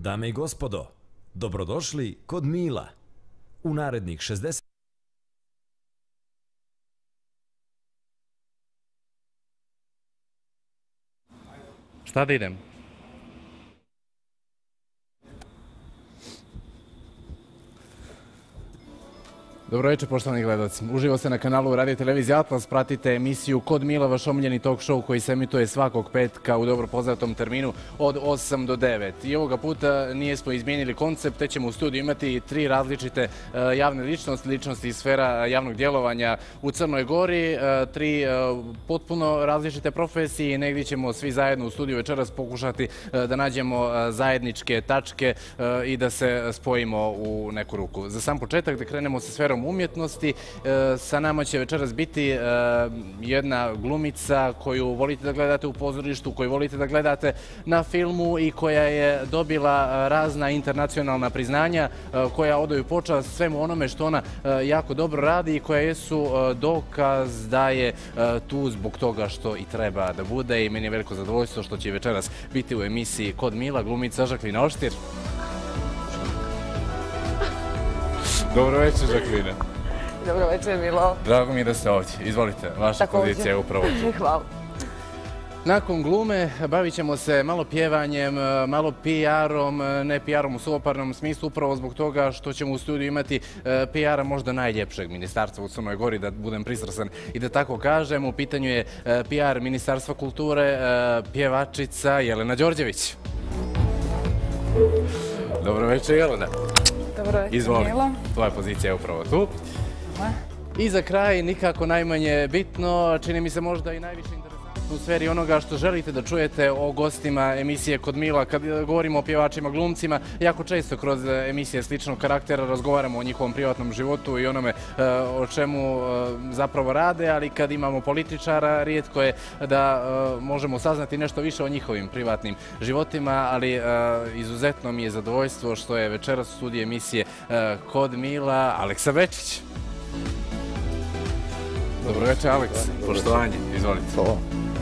Dame i gospodo, dobrodošli kod Mila. U narednih 60... Šta da idem? Dobro večer, poštovani gledalci. Uživo se na kanalu Radio Televizije Atlas. Pratite emisiju Kod Mila, vaš omiljeni talk show koji se emituje svakog petka u dobro poznatom terminu od 8 do 9. I ovoga puta nismo izmijenili koncept, te ćemo u studiju imati 3 različite javne ličnosti iz sfera javnog djelovanja u Crnoj Gori, 3 potpuno različite profesije i negdje ćemo svi zajedno u studiju večeras pokušati da nađemo zajedničke tačke i da se spojimo u neku ruku. Za sam početak da krenemo sa sferom umjetnosti. Sa nama će večeras biti jedna glumica koju volite da gledate u pozorištu, koju volite da gledate na filmu i koja je dobila razna internacionalna priznanja, koja odaju počast svemu onome što ona jako dobro radi i koja jesu dokaz da je tu zbog toga što i treba da bude. I meni je veliko zadovoljstvo što će večeras biti u emisiji Kod Mila glumica Žaklina Oštir. Dobro večer, Žaklina. Dobro večer, Milo. Drago mi je da ste ovdje. Izvolite, vaša pozicija je upravo tu. Hvala. Nakon glume bavit ćemo se malo pjevanjem, malo PR-om, ne PR-om u suvoparnom smislu, upravo zbog toga što ćemo u studiju imati PR-a možda najljepšeg ministarstva u Crnoj Gori, da budem pristrasan i da tako kažem. U pitanju je PR Ministarstva kulture, pjevačica Jelena Đorđević. Dobro večer, Jelena. Dobro večer, izvoli, Milo. tvoja pozicija je upravo tu. I za kraj, nikako najmanje bitno, čini mi se možda i najviše interesantno u sferi onoga što želite da čujete o gostima emisije Kod Mila. Kad govorimo o pjevačima, glumcima, jako često kroz emisije sličnog karaktera razgovaramo o njihovom privatnom životu i onome o čemu zapravo rade, ali kad imamo političara, rijetko je da možemo saznati nešto više o njihovim privatnim životima, ali izuzetno mi je zadovoljstvo što je večeras u studiju emisije Kod Mila Aleksa Bečić. Dobro večer, Aleks. Poštovanje, izvolite. Hvala.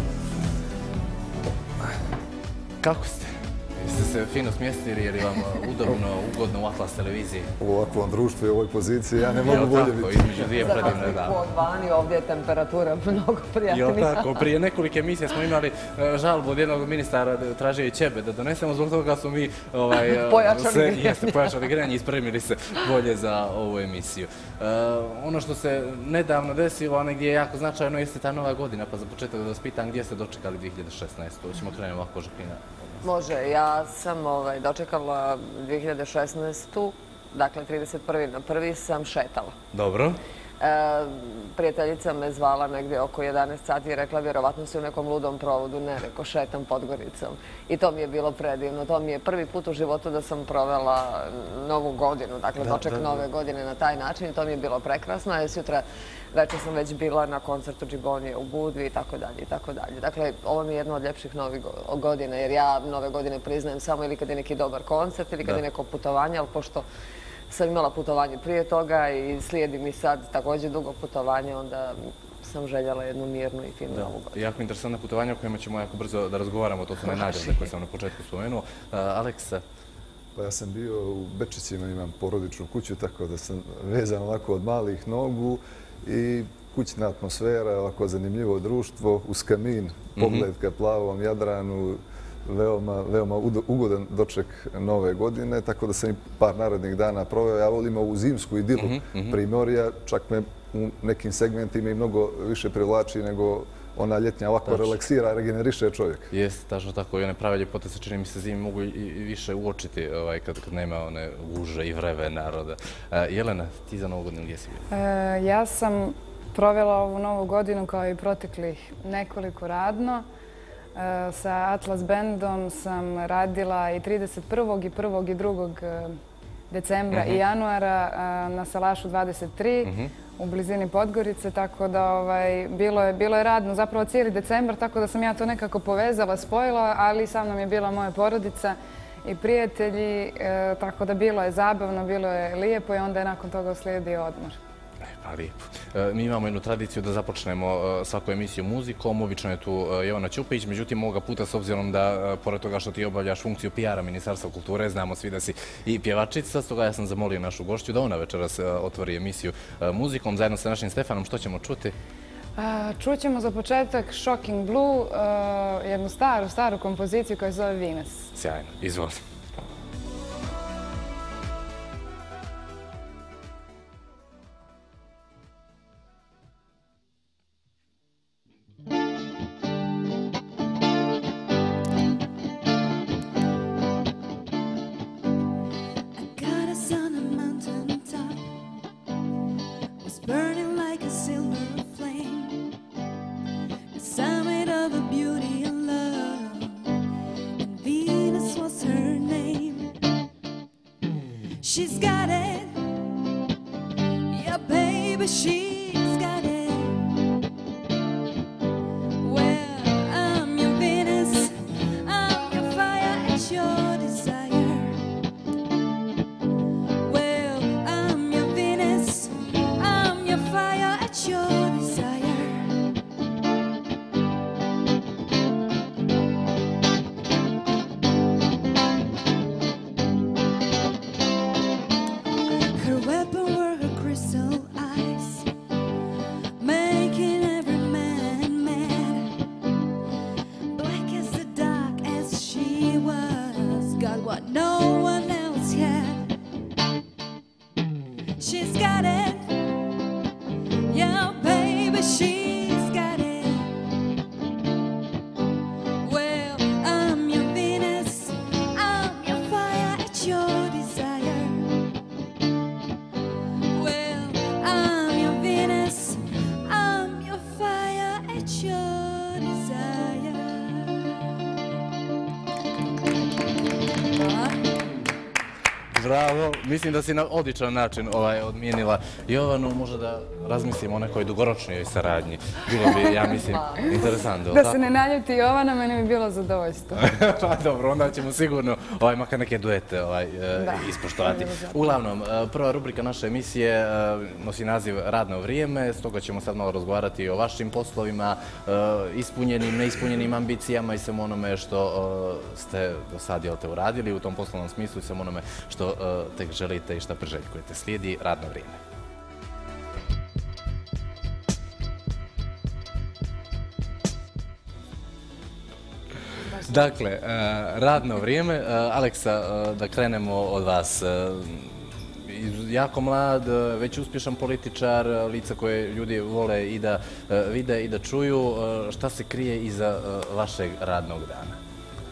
Kako ste? Jeste se fino smjestili jer je vam udobno, ugodno u Atlas televiziji? U ovakvom društvu i u ovoj poziciji ja ne mogu bolje biti. Između dvije predivne dame. Od vani, ovdje je temperatura mnogo prijatnija. Jel' tako? Prije nekoliko emisija smo imali žalbu od jednog ministara, tražio je ćebe da donesemo, zbog toga smo mi pojačali grijanje i spremili se bolje za ovu emisiju. Ono što se nedavno desilo, a negdje je jako značajno, jeste ta nova godina, pa za početak da vas pitam gdje ste dočekali 2016. Hoćemo krenuti ovako, Žaklina. Može, ja sam dočekala 2016. Dakle, 31. na 1. sam šetala. Dobro. Prijateljica me zvala negdje oko 11 sati i rekla vjerovatno si u nekom ludom provodu. Ne, reko, šetam Podgoricom. I to mi je bilo predivno. To mi je prvi put u životu da sam provela novu godinu, dakle doček nove godine na taj način i to mi je bilo prekrasno. A sutra večer sam već bila na koncertu Džibonije u Budvi i tako dalje i tako dalje. Dakle, ovo mi je jedno od ljepših novih godina jer ja nove godine priznajem samo ili kad je neki dobar koncert ili kad je neko putovanje, ali pošto sam imala putovanje prije toga i slijedi mi sad također dugo putovanje, onda sam željela jednu mirnu i finu novu godinu. Jako interesantna putovanja o kojima ćemo jako brzo da razgovaramo, to su najnađene koje sam na početku spomenuo. Aleksa? Pa ja sam bio u Bečićima, imam porodičnu kuću, tako da sam vezan ovako od malih nogu i kućna atmosfera, ovako zanimljivo društvo, uz kamin, pogled ka plavom Jadranu, veoma ugodan doček nove godine, tako da sam i par narednih dana proveo. Ja volim ovu zimsku idilu Primorja, čak me u nekim segmentima i mnogo više privlači nego ona ljetnja, ovako relaksira, regeneriše čovjek. Jeste, tačno tako. I one prave ljepote se čini mi se zimi mogu i više uočiti kad nema one guže i vreve naroda. Jelena, ti za novu godinu gdje si bila? Ja sam provela ovu novu godinu kao i proteklih nekoliko radno. Sa Atlas Bandom sam radila i 31. i 1. i 2. decembra i januara na Salašu 23 u blizini Podgorice, tako da bilo je radno zapravo cijeli decembar, tako da sam ja to nekako povezala, spojila, ali sa mnom je bila moja porodica i prijatelji, tako da bilo je zabavno, bilo je lijepo i onda je nakon toga uslijedio odmor. Pa lijepo. Mi imamo jednu tradiciju da započnemo svaku emisiju muzikom, obično je tu Jovana Ćupić, međutim ovoga puta s obzirom da, pored toga što ti obavljaš funkciju PR-a Ministarstva kulture, znamo svi da si i pjevačica, stoga ja sam zamolio našu gošću da ona večeras otvori emisiju muzikom zajedno sa našim Stefanom. Što ćemo čuti? Čućemo za početak Shocking Blue, jednu staru kompoziciju koja se zove Venus. Sjajno, izvoli. She's got it, yeah, baby, she's got it. Well, I'm your Venus, I'm your fire, it's your desire. Well, I'm your Venus, I'm your fire, it's your desire. She's got it, yeah, baby, she's got it. Well, I'm your Venus, I'm your fire, it's your desire. Well, I'm your Venus, I'm your fire, it's your desire. Bravo, mislim da si na odličan način odmijenila Jovanu, možda da razmislimo o nekoj dugoročnijoj saradnji. Bilo bi, ja mislim, interesantno. Da se ne naljuti Jovana, meni bi bilo zadovoljstvo. Pa dobro, onda ćemo sigurno makar neke duete ispoštovati. Uglavnom, prva rubrika naše emisije nosi naziv Radno vrijeme, stoga ćemo sad malo razgovarati o vašim poslovima, ispunjenim, neispunjenim ambicijama i svemu onome što ste do sad uradili u tom poslovnom smislu i svemu onome što tek želite i što priželjkujete. Slijedi Radno vrijeme. Dakle, radno vrijeme. Aleksa, da krenemo od vas. Jako mlad, već uspješan političar, lica koje ljudi vole i da vide i da čuju. Šta se krije iza vašeg radnog dana?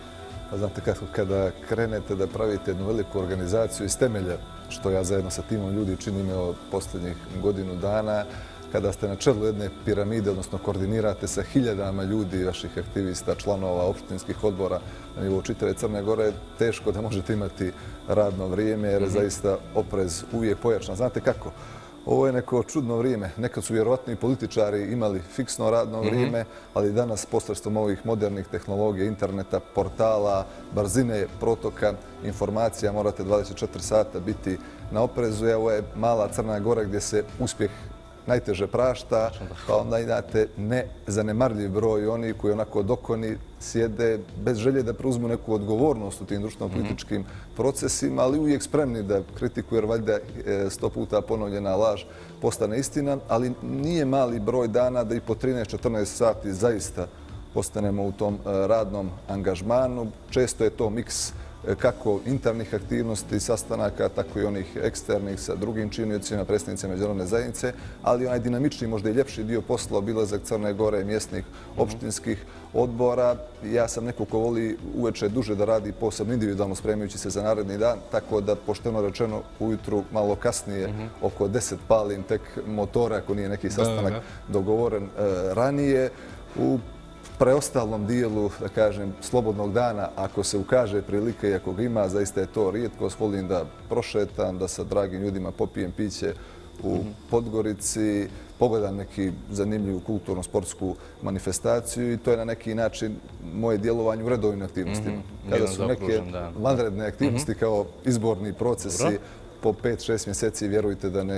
Znate kako, kada krenete da pravite jednu veliku organizaciju iz temelja, što ja zajedno sa timom ljudi činim od posljednjih godinu dana, kada ste na čelu jedne piramide, odnosno koordinirate sa hiljadama ljudi, vaših aktivista, članova opštinskih odbora na nivou čitave Crne Gore, teško da možete imati radno vrijeme jer je zaista oprez uvijek pojačan. Znate kako? Ovo je neko čudno vrijeme. Nekad su vjerovatno i političari imali fiksno radno vrijeme, ali danas posredstvom ovih modernih tehnologija, interneta, portala, brzine protoka informacija morate 24 sata biti na oprezu. Ovo je mala Crna Gora gdje se uspjeh najteže prašta, pa onda imate nezanemarljiv broj oni koji onako dokoni sjede bez želje da preuzmu neku odgovornost u tim društveno-političkim procesima, ali uvijek spremni da kritikuju jer valjda 100 puta ponovljena laž postane istina, ali nije mali broj dana da i po 13-14 sati zaista postanemo u tom radnom angažmanu. Često je to miks kako internih aktivnosti, sastanaka, tako i onih eksternih sa drugim činiocima, predstavnicima međunarodne zajednice, ali onaj dinamični, možda i ljepši dio posla, obilazak Crne Gore, mjesnih opštinskih odbora. Ja sam neko ko voli uveče duže da radi posebno individualno spremajući se za naredni dan, tako da, pošteno rečeno, ujutru malo kasnije, oko 10 palim tek motora, ako nije neki sastanak dogovoren ranije. U preostalom dijelu, da kažem, slobodnog dana, ako se ukaže prilika i ako ga ima, zaista je to rijetkost. Volim da prošetam, da sa dragim ljudima popijem piće u Podgorici, pogledam neki zanimljivu kulturno-sportsku manifestaciju i to je na neki način moje djelovanje u redovnim aktivnostima. Kada su neke vanredne aktivnosti kao izborni procesi po 5-6 mjeseci, vjerujte da ne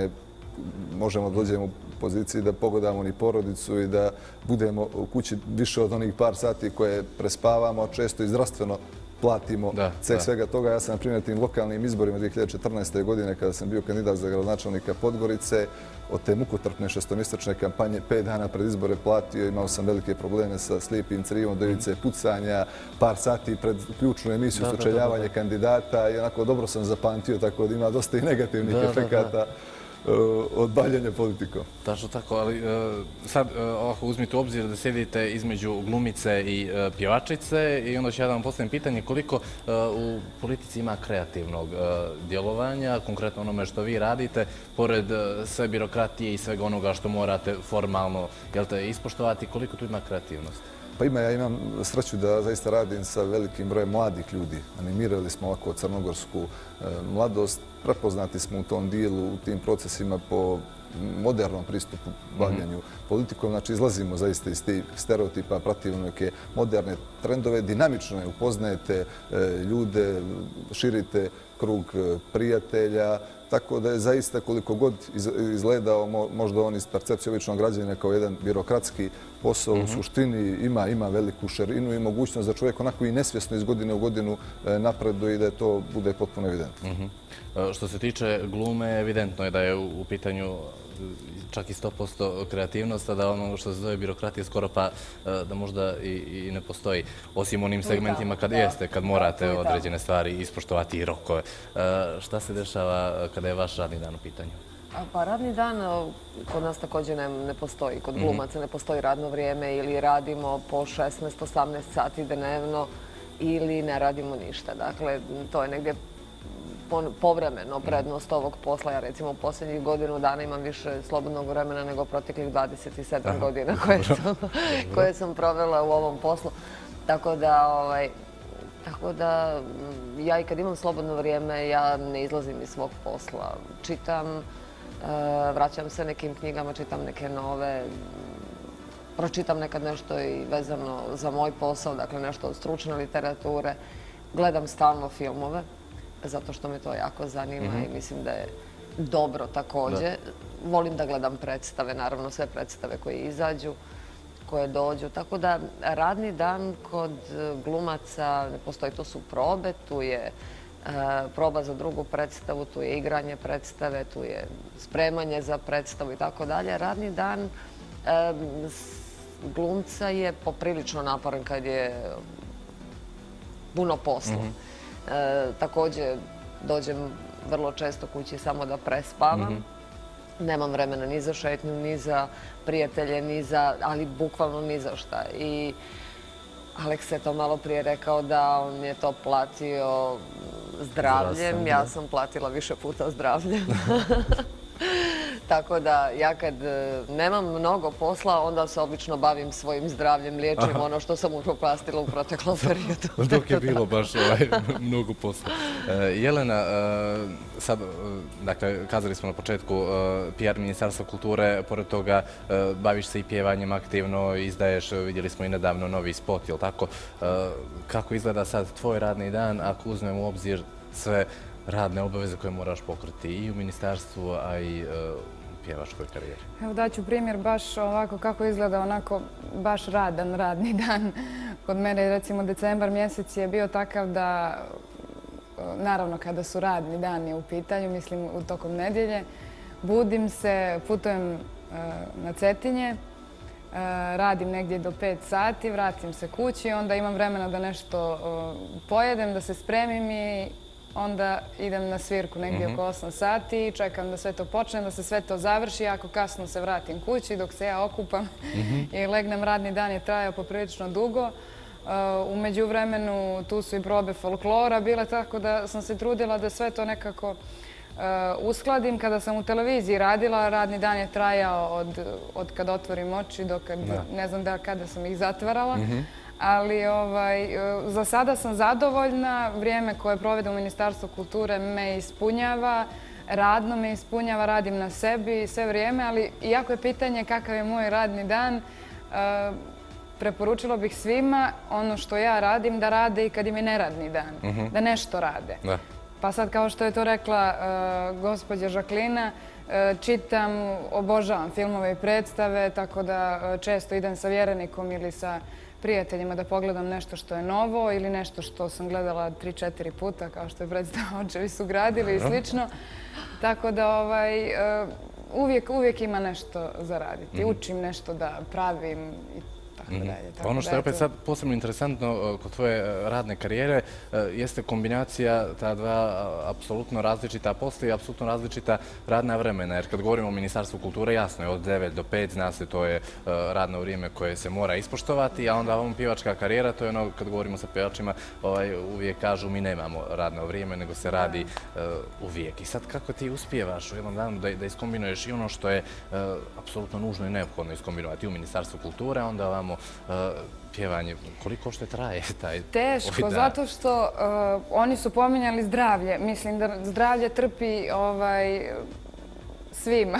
možemo da dođemo u poziciji da pogledamo ni porodicu i da budemo u kući više od onih par sati koje prespavamo, a često i zdravstveno platimo ceh svega toga. Ja sam, na primjer, tim lokalnim izborima 2014. godine, kada sam bio kandidat za gradonačelnika Podgorice, od te mukotrpne šestomjesečne kampanje 5 dana pred izbore platio. Imao sam velike probleme sa slijepim crivom, dojice pucanja, par sati pred ključnu emisiju sučeljavanje kandidata i onako dobro sam zapamtio, tako da ima dosta i negativnih efekata od bavljenja politikom. Tačno tako, ali sad uzmite u obzir da sjedite između glumice i pjevačice i onda ću ja da vam postavim pitanje koliko u politici ima kreativnog djelovanja, konkretno onome što vi radite, pored sve birokratije i svega onoga što morate formalno ispoštovati, koliko tu ima kreativnosti? Pa ja imam sreću da zaista radim sa velikim brojem mladih ljudi. Animirali smo ovako crnogorsku mladost. Prepoznati smo u tom dijelu, u tim procesima po modernom pristupu bavljanju politikom. Znači, izlazimo zaista iz tih stereotipa, pratimo neke moderne trendove, dinamično je upoznajete ljude, širite krug prijatelja, tako da je zaista koliko god izgledao možda on iz percepcije običnog građanina kao jedan birokratski posao, u suštini ima veliku širinu i mogućnost da čovjek onako i nesvjesno iz godine u godinu napreduje i da to bude potpuno evidentno. Što se tiče glume, evidentno je da je u pitanju čak i 100% kreativnost, a da ono što se zove birokratija skoro pa da možda i ne postoji. Osim onim segmentima kad morate određene stvari ispoštovati i rokove. Šta se dešava kada je vaš radni dan u pitanju? Pa radni dan kod nas također ne postoji. Kod glumaca ne postoji radno vrijeme ili radimo po 16-18 sati dnevno ili ne radimo ništa. Dakle, to je negdje povremeno prednost ovog posla. Ja recimo u posljednjih godinu dana imam više slobodnog vremena nego proteklih 27 godina koje sam provela u ovom poslu. Tako da ja i kad imam slobodno vrijeme, ja ne izlazim iz svog posla. Čitam, vraćam se nekim knjigama, čitam neke nove, pročitam nekad nešto i vezano za moj posao, dakle nešto od stručne literature. Gledam stalno filmove, zato što me to jako zanima i mislim da je dobro također. Volim da gledam predstave, naravno sve predstave koje izađu, koje dođu. Tako da radni dan kod glumaca ne postoji, to su probe, tu je proba za drugu predstavu, tu je igranje predstave, tu je spremanje za predstavu i tako dalje. Radni dan glumca je poprilično naporan kad je puno posla. Također dođem vrlo često kući samo da prespavam. Nemam vremena ni za šetnju, ni za prijatelje, ali bukvalno ni za šta. I Aleks je to malo prije rekao da on je to platio zdravljem. Ja sam platila više puta zdravljem. Tako da ja kad nemam mnogo posla, onda se obično bavim svojim zdravljem, liječim ono što sam upropastila u proteklom periodu. Dok je bilo baš mnogo posla. Jelena, sad, dakle, kazali smo na početku PR Ministarstva kulture, pored toga baviš se i pjevanjem aktivno, izdaješ, vidjeli smo i nedavno novi spot, jel' tako? Kako izgleda sad tvoj radni dan ako uzmemo u obzir sve radne obaveze koje moraš pokriti i u ministarstvu, a i u pjevačkoj karijeri? Evo daću primjer baš ovako kako izgleda onako baš radni dan. Kod mene recimo decembar mjesec je bio takav da, naravno kada su radni dani u pitanju, mislim u tokom nedjelje, budim se, putujem na Cetinje, radim negdje do 5 sati, vratim se kući, onda imam vremena da nešto pojedem, da se spremim i onda idem na svirku negdje oko 8 sati i čekam da sve to počne, da se sve to završi. Jako kasno se vratim kući dok se ja okupam i legnem. Radni dan je trajao poprilično dugo. U međuvremenu tu su i probe folklora bile, tako da sam se trudila da sve to nekako uskladim. Kada sam u televiziji radila, radni dan je trajao od kad otvorim oči do kad, ne znam kada sam ih zatvarala. Ali za sada sam zadovoljna. Vrijeme koje provedem u Ministarstvu kulture me ispunjava, radno me ispunjava, radim na sebi sve vrijeme, ali iako je pitanje kakav je moj radni dan, preporučila bih svima ono što ja radim da rade i kad im je neradni dan, da nešto rade. Pa sad, kao što je to rekla gospođa Žaklina, čitam, obožavam filmove i predstave, tako da često idem sa vjerenikom ili sa prijateljima da pogledam nešto što je novo ili nešto što sam gledala 3-4 puta, kao što je predstava Očevi su gradili i slično. Tako da uvijek ima nešto za raditi. Učim nešto da pravim i tako dalje. Ono što je opet sad posebno interesantno kod tvoje radne karijere jeste kombinacija ta dva apsolutno različita, a postoji apsolutno različita radna vremena. Jer kad govorimo o Ministarstvu kulture, jasno je od 9 do 5, zna se to je radno vrijeme koje se mora ispoštovati, a onda ovom pjevačka karijera, to je ono kad govorimo sa pjevačima, uvijek kažu mi nemamo radno vrijeme, nego se radi uvijek. I sad kako ti uspijevaš u jednom danu da iskombinuješ i ono što je apsolutno nužno i neophodno iskombinovati u Ministarstvu kulture, a onda ovamo pjevanje. Koliko što traje taj... Teško, zato što oni su pominjali zdravlje. Mislim da zdravlje trpi svima.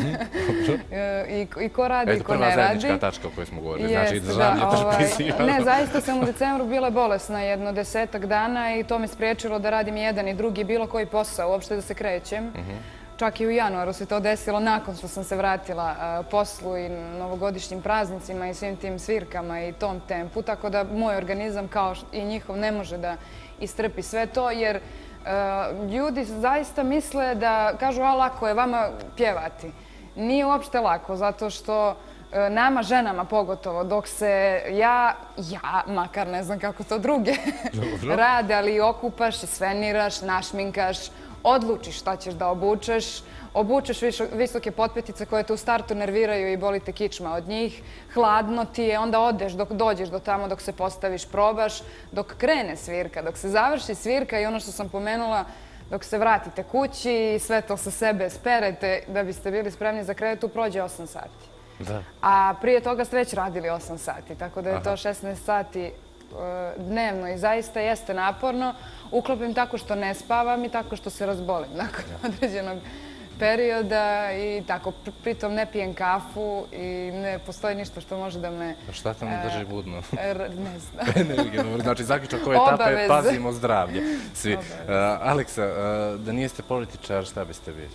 I ko radi i ko ne radi. Prva zajednička tačka o kojoj smo govorili. Znači, zdravlje trpi svima. Ne, zaista sam u decembru bila bolesna jedno 10 dana i to me spriječilo da radim jedan i drugi bilo koji posao, uopšte da se krećem. Čak i u januaru se to desilo nakon što sam se vratila poslu i novogodišnjim praznicima i svim tim svirkama i tom tempu. Tako da moj organizam kao i njihov ne može da istrpi sve to jer ljudi zaista misle da kažu a lako je vama pjevati. Nije uopšte lako zato što nama ženama pogotovo dok se ja makar ne znam kako to druge rade, ali okupaš, sveniraš, našminkaš, odlučiš šta ćeš da obučeš visoke potpetice koje te u startu nerviraju i boli te kičma od njih, hladno ti je, onda odeš dok dođeš do tamo, dok se postaviš, probaš, dok krene svirka, dok se završi svirka i ono što sam pomenula, dok se vratite kući i sve to sa sebe sperete da biste bili spremni za krevetu, prođe 8 sati. A prije toga ste već radili 8 sati, tako da je to 16 sati dnevno i zaista jeste naporno. Uklopim tako što ne spavam i tako što se razbolim nakon određenog perioda i tako. Pritom ne pijem kafu i ne postoji ništa što može da me... Šta te ne drži budno? Ne znam. Znači, zaključak ove etape pazimo zdravlje. Svi. Aleksa, da nijeste političar, šta biste bili?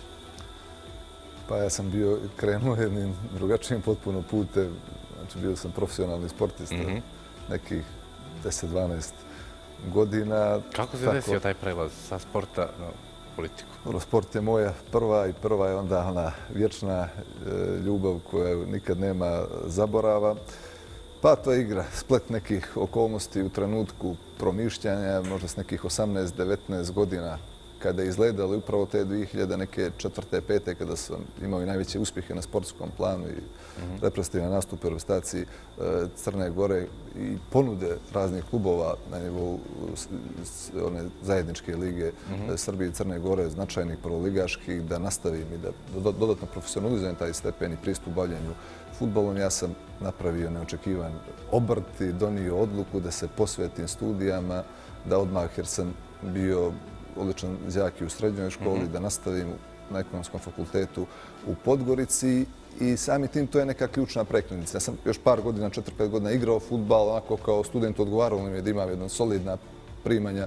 Pa ja sam bio krenuo jednim drugačijim potpuno putem. Znači, bio sam profesionalni sportista nekih 10-12 godina. Kako se desio taj prelaz sa sporta na politiku? Sport je moja prva je onda ona vječna ljubav koja nikad nema zaborava. Pa to je igra, splet nekih okolnosti u trenutku promišljanja, možda s nekih 18-19 godina kada je izgledalo upravo te 2004. 2005. kada sam imao i najveće uspjehe na sportskom planu i reprezentativne nastupe u reprezentaciji Crne Gore i ponude raznih klubova na nivou one zajedničke lige Srbije i Crne Gore, značajnih prvoligaških, da nastavim i da dodatno profesionalizujem taj stepen i pristup bavljenju fudbalom. Ja sam napravio neočekivan obrt i donio odluku da se posvetim studijama, da odmah, jer sam bio odličan đak i u srednjoj školi, da nastavim na ekonomskom fakultetu u Podgorici i sami tim to je neka ključna prekretnica. Ja sam još par godina, 4-5 godina igrao fudbal, onako kao student odgovarao mi je da imam jedna solidna primanja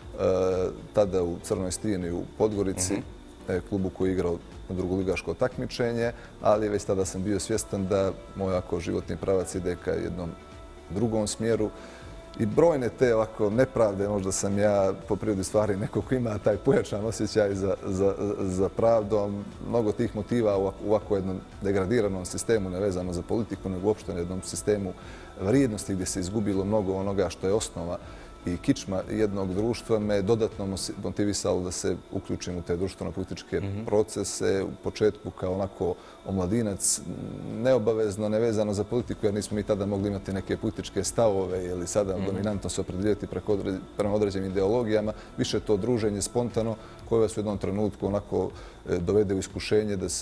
tada u Crnoj Stijeni u Podgorici, klubu koji je igrao na drugoligaško takmičenje, ali već tada sam bio svjestan da moj životni pravac ide ka jednom drugom smjeru. I brojne te ovako nepravde, možda sam ja po prirodi stvari neko ko ima taj pojačan osjećaj za pravdom. Mnogo tih motiva u ovako jednom degradiranom sistemu, ne vezano za politiku, nego uopšte na jednom sistemu vrijednosti gdje se izgubilo mnogo onoga što je osnova i kičma jednog društva, me dodatno motivisalo da se uključim u te društveno-političke procese. U početku kao onako omladinac, neobavezno, nevezano za politiku, jer nismo mi tada mogli imati neke političke stavove ili sada dominantno se opredeljivati prema određenim ideologijama. Više to druženje spontano koje vas u jednom trenutku onako dovede u iskušenje da se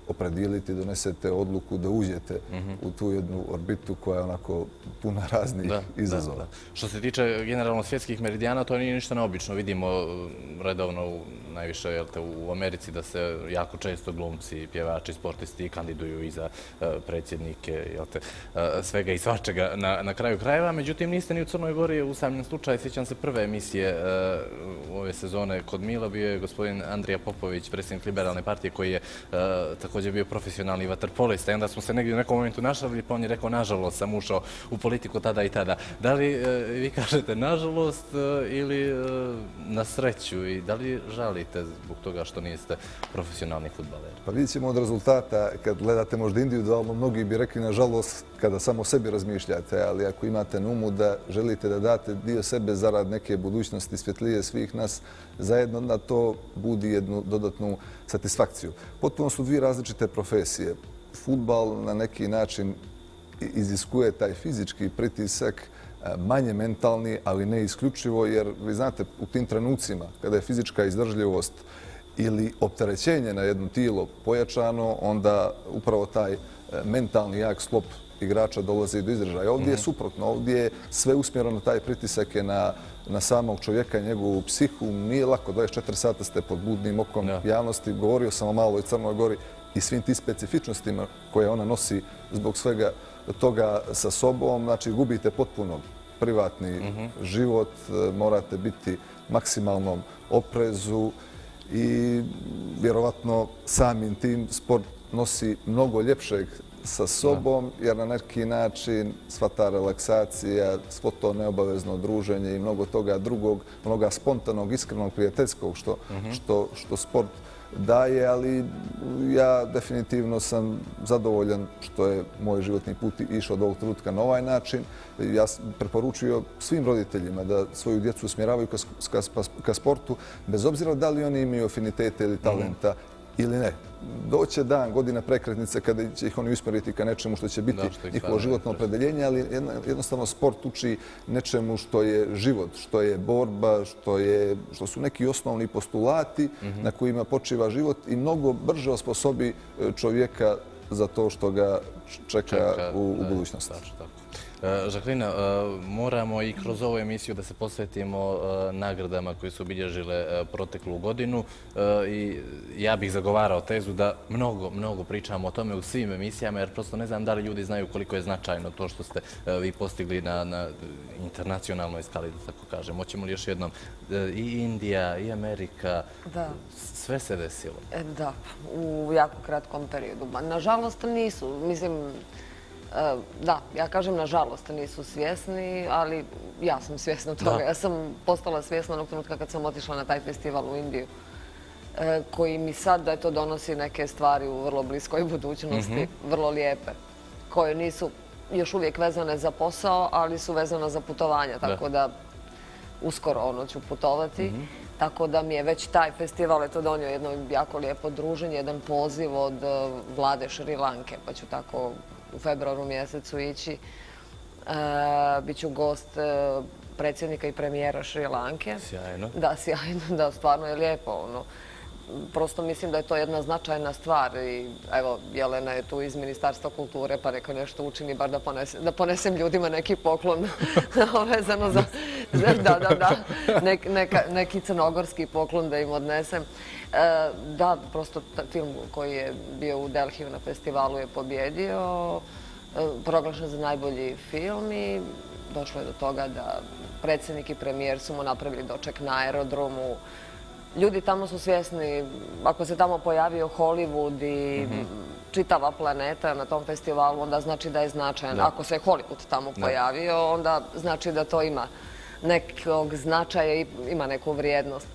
opredijelite i donesete odluku da uđete u tu jednu orbitu koja je onako puna raznih izazova. Što se tiče generalno svjetskih meridijana, to nije ništa neobično. Vidimo redovno najviše u Americi da se jako često glumci, pjevači, sportisti kandiduju i za predsjednike, svega i svačega na kraju krajeva. Međutim, niste ni u Crnoj Gori usamljen slučaj. Sjećam se prve emisije ove sezone kod Mila, bio je gospodin Andrija Popović, predsjednik Liberalne partije, koji je također bio profesionalni vaterpolista. I onda smo se negdje u nekom momentu našalili, pa on je rekao, nažalost sam ušao u politiku tada i tada. Da li vi kažete nažalost ili na sreću i da li žalite zbog toga što niste profesionalni fudbaler? Pa vidjet ćemo od rezultata, kad gledate možda individualno, mnogi bi rekli nažalost kada samo o sebi razmišljate, ali ako imate na umu da želite da date dio sebe zarad neke budućnosti svjetlije svih nas zajedno, onda to budi jednu dodatnu satisfakciju. Potpuno su dvije različite profesije. Fudbal na neki način iziskuje taj fizički pritisak, manje mentalni, ali ne isključivo, jer vi znate, u tim trenucima kada je fizička izdržljivost ili opterećenje na jedno tijelo pojačano, onda upravo taj mentalni jak sklop igrača dolazi do izražaja. Ovdje je suprotno, ovdje je sve usmjereno, taj pritisak je na samog čovjeka, njegovu psihu. Nije lako, 24 sata ste pod budnim okom javnosti. Govorio sam o maloj Crnoj Gori i svim tim specifičnostima koje ona nosi zbog svega toga sa sobom. Znači, gubite potpuno privatni život, morate biti maksimalnom oprezu i vjerovatno samim tim sport nosi mnogo ljepšeg sa sobom, jer na neki način sva ta relaksacija, svo to neobavezno druženje i mnogo toga drugog, mnoga spontanog, iskrenog, prijateljskog što sport daje, ali ja definitivno sam zadovoljan što je moj životni put išao do ovog trenutka na ovaj način. Ja sam preporučio svim roditeljima da svoju djecu usmjeravaju ka sportu, bez obzira da li oni imaju afinitete ili talenta ili ne. Doće dan, godina prekretnice kada će ih oni usmjeriti ka nečemu što će biti njihovo životno opredeljenje, ali jednostavno sport uči nečemu što je život, što je borba, što su neki osnovni postulati na kojima počiva život i mnogo brže osposobi čovjeka za to što ga čeka u budućnosti. Žaklina, moramo i kroz ovu emisiju da se posvetimo nagradama koje su obilježile proteklu godinu i ja bih zagovarao tezu da mnogo pričamo o tome u svim emisijama, jer prosto ne znam da li ljudi znaju koliko je značajno to što ste vi postigli na internacionalnoj skali, da tako kažem. Hoćemo li još jednom, i Indija, i Amerika, sve se desilo? Da, u jako kratkom periodu. Nažalost nisu, mislim, da, ja kažem nažalost nisu svjesni, ali ja sam svjesna toga. Ja sam postala svjesna onog trenutka kad sam otišla na taj festival u Indiju, koji mi sad da to donosi neke stvari u vrlo bliskoj budućnosti, vrlo lijepe, koje nisu još uvijek vezane za posao, ali su vezane za putovanja, tako da uskoro ću putovati. Tako da mi je već taj festival donio jedno jako lijepo druženje, jedan poziv od vlade Šri Lanke, pa ću tako u februaru mjesecu ići. Biću gost predsjednika i premijera Šri Lanke. Sjajno. Da, sjajno, da, stvarno je lijepo. Prosto mislim da je to jedna značajna stvar i evo, Jelena je tu iz Ministarstva kulture pa neka nešto učini, bar da ponesem ljudima neki poklon vezano za... Da, neki crnogorski poklon da im odnesem. Da, prosto film koji je bio u Delhiju na festivalu je pobjedio, proglašen za najbolji film i došlo je do toga da predsjednik i premijer su mu napravili doček na aerodromu. Ljudi tamo su svjesni, ako se tamo pojavio Hollywood i čitava planeta na tom festivalu, onda znači da je značajan. Ako se Hollywood tamo pojavio, onda znači da to ima nekog značaja i ima neku vrijednost.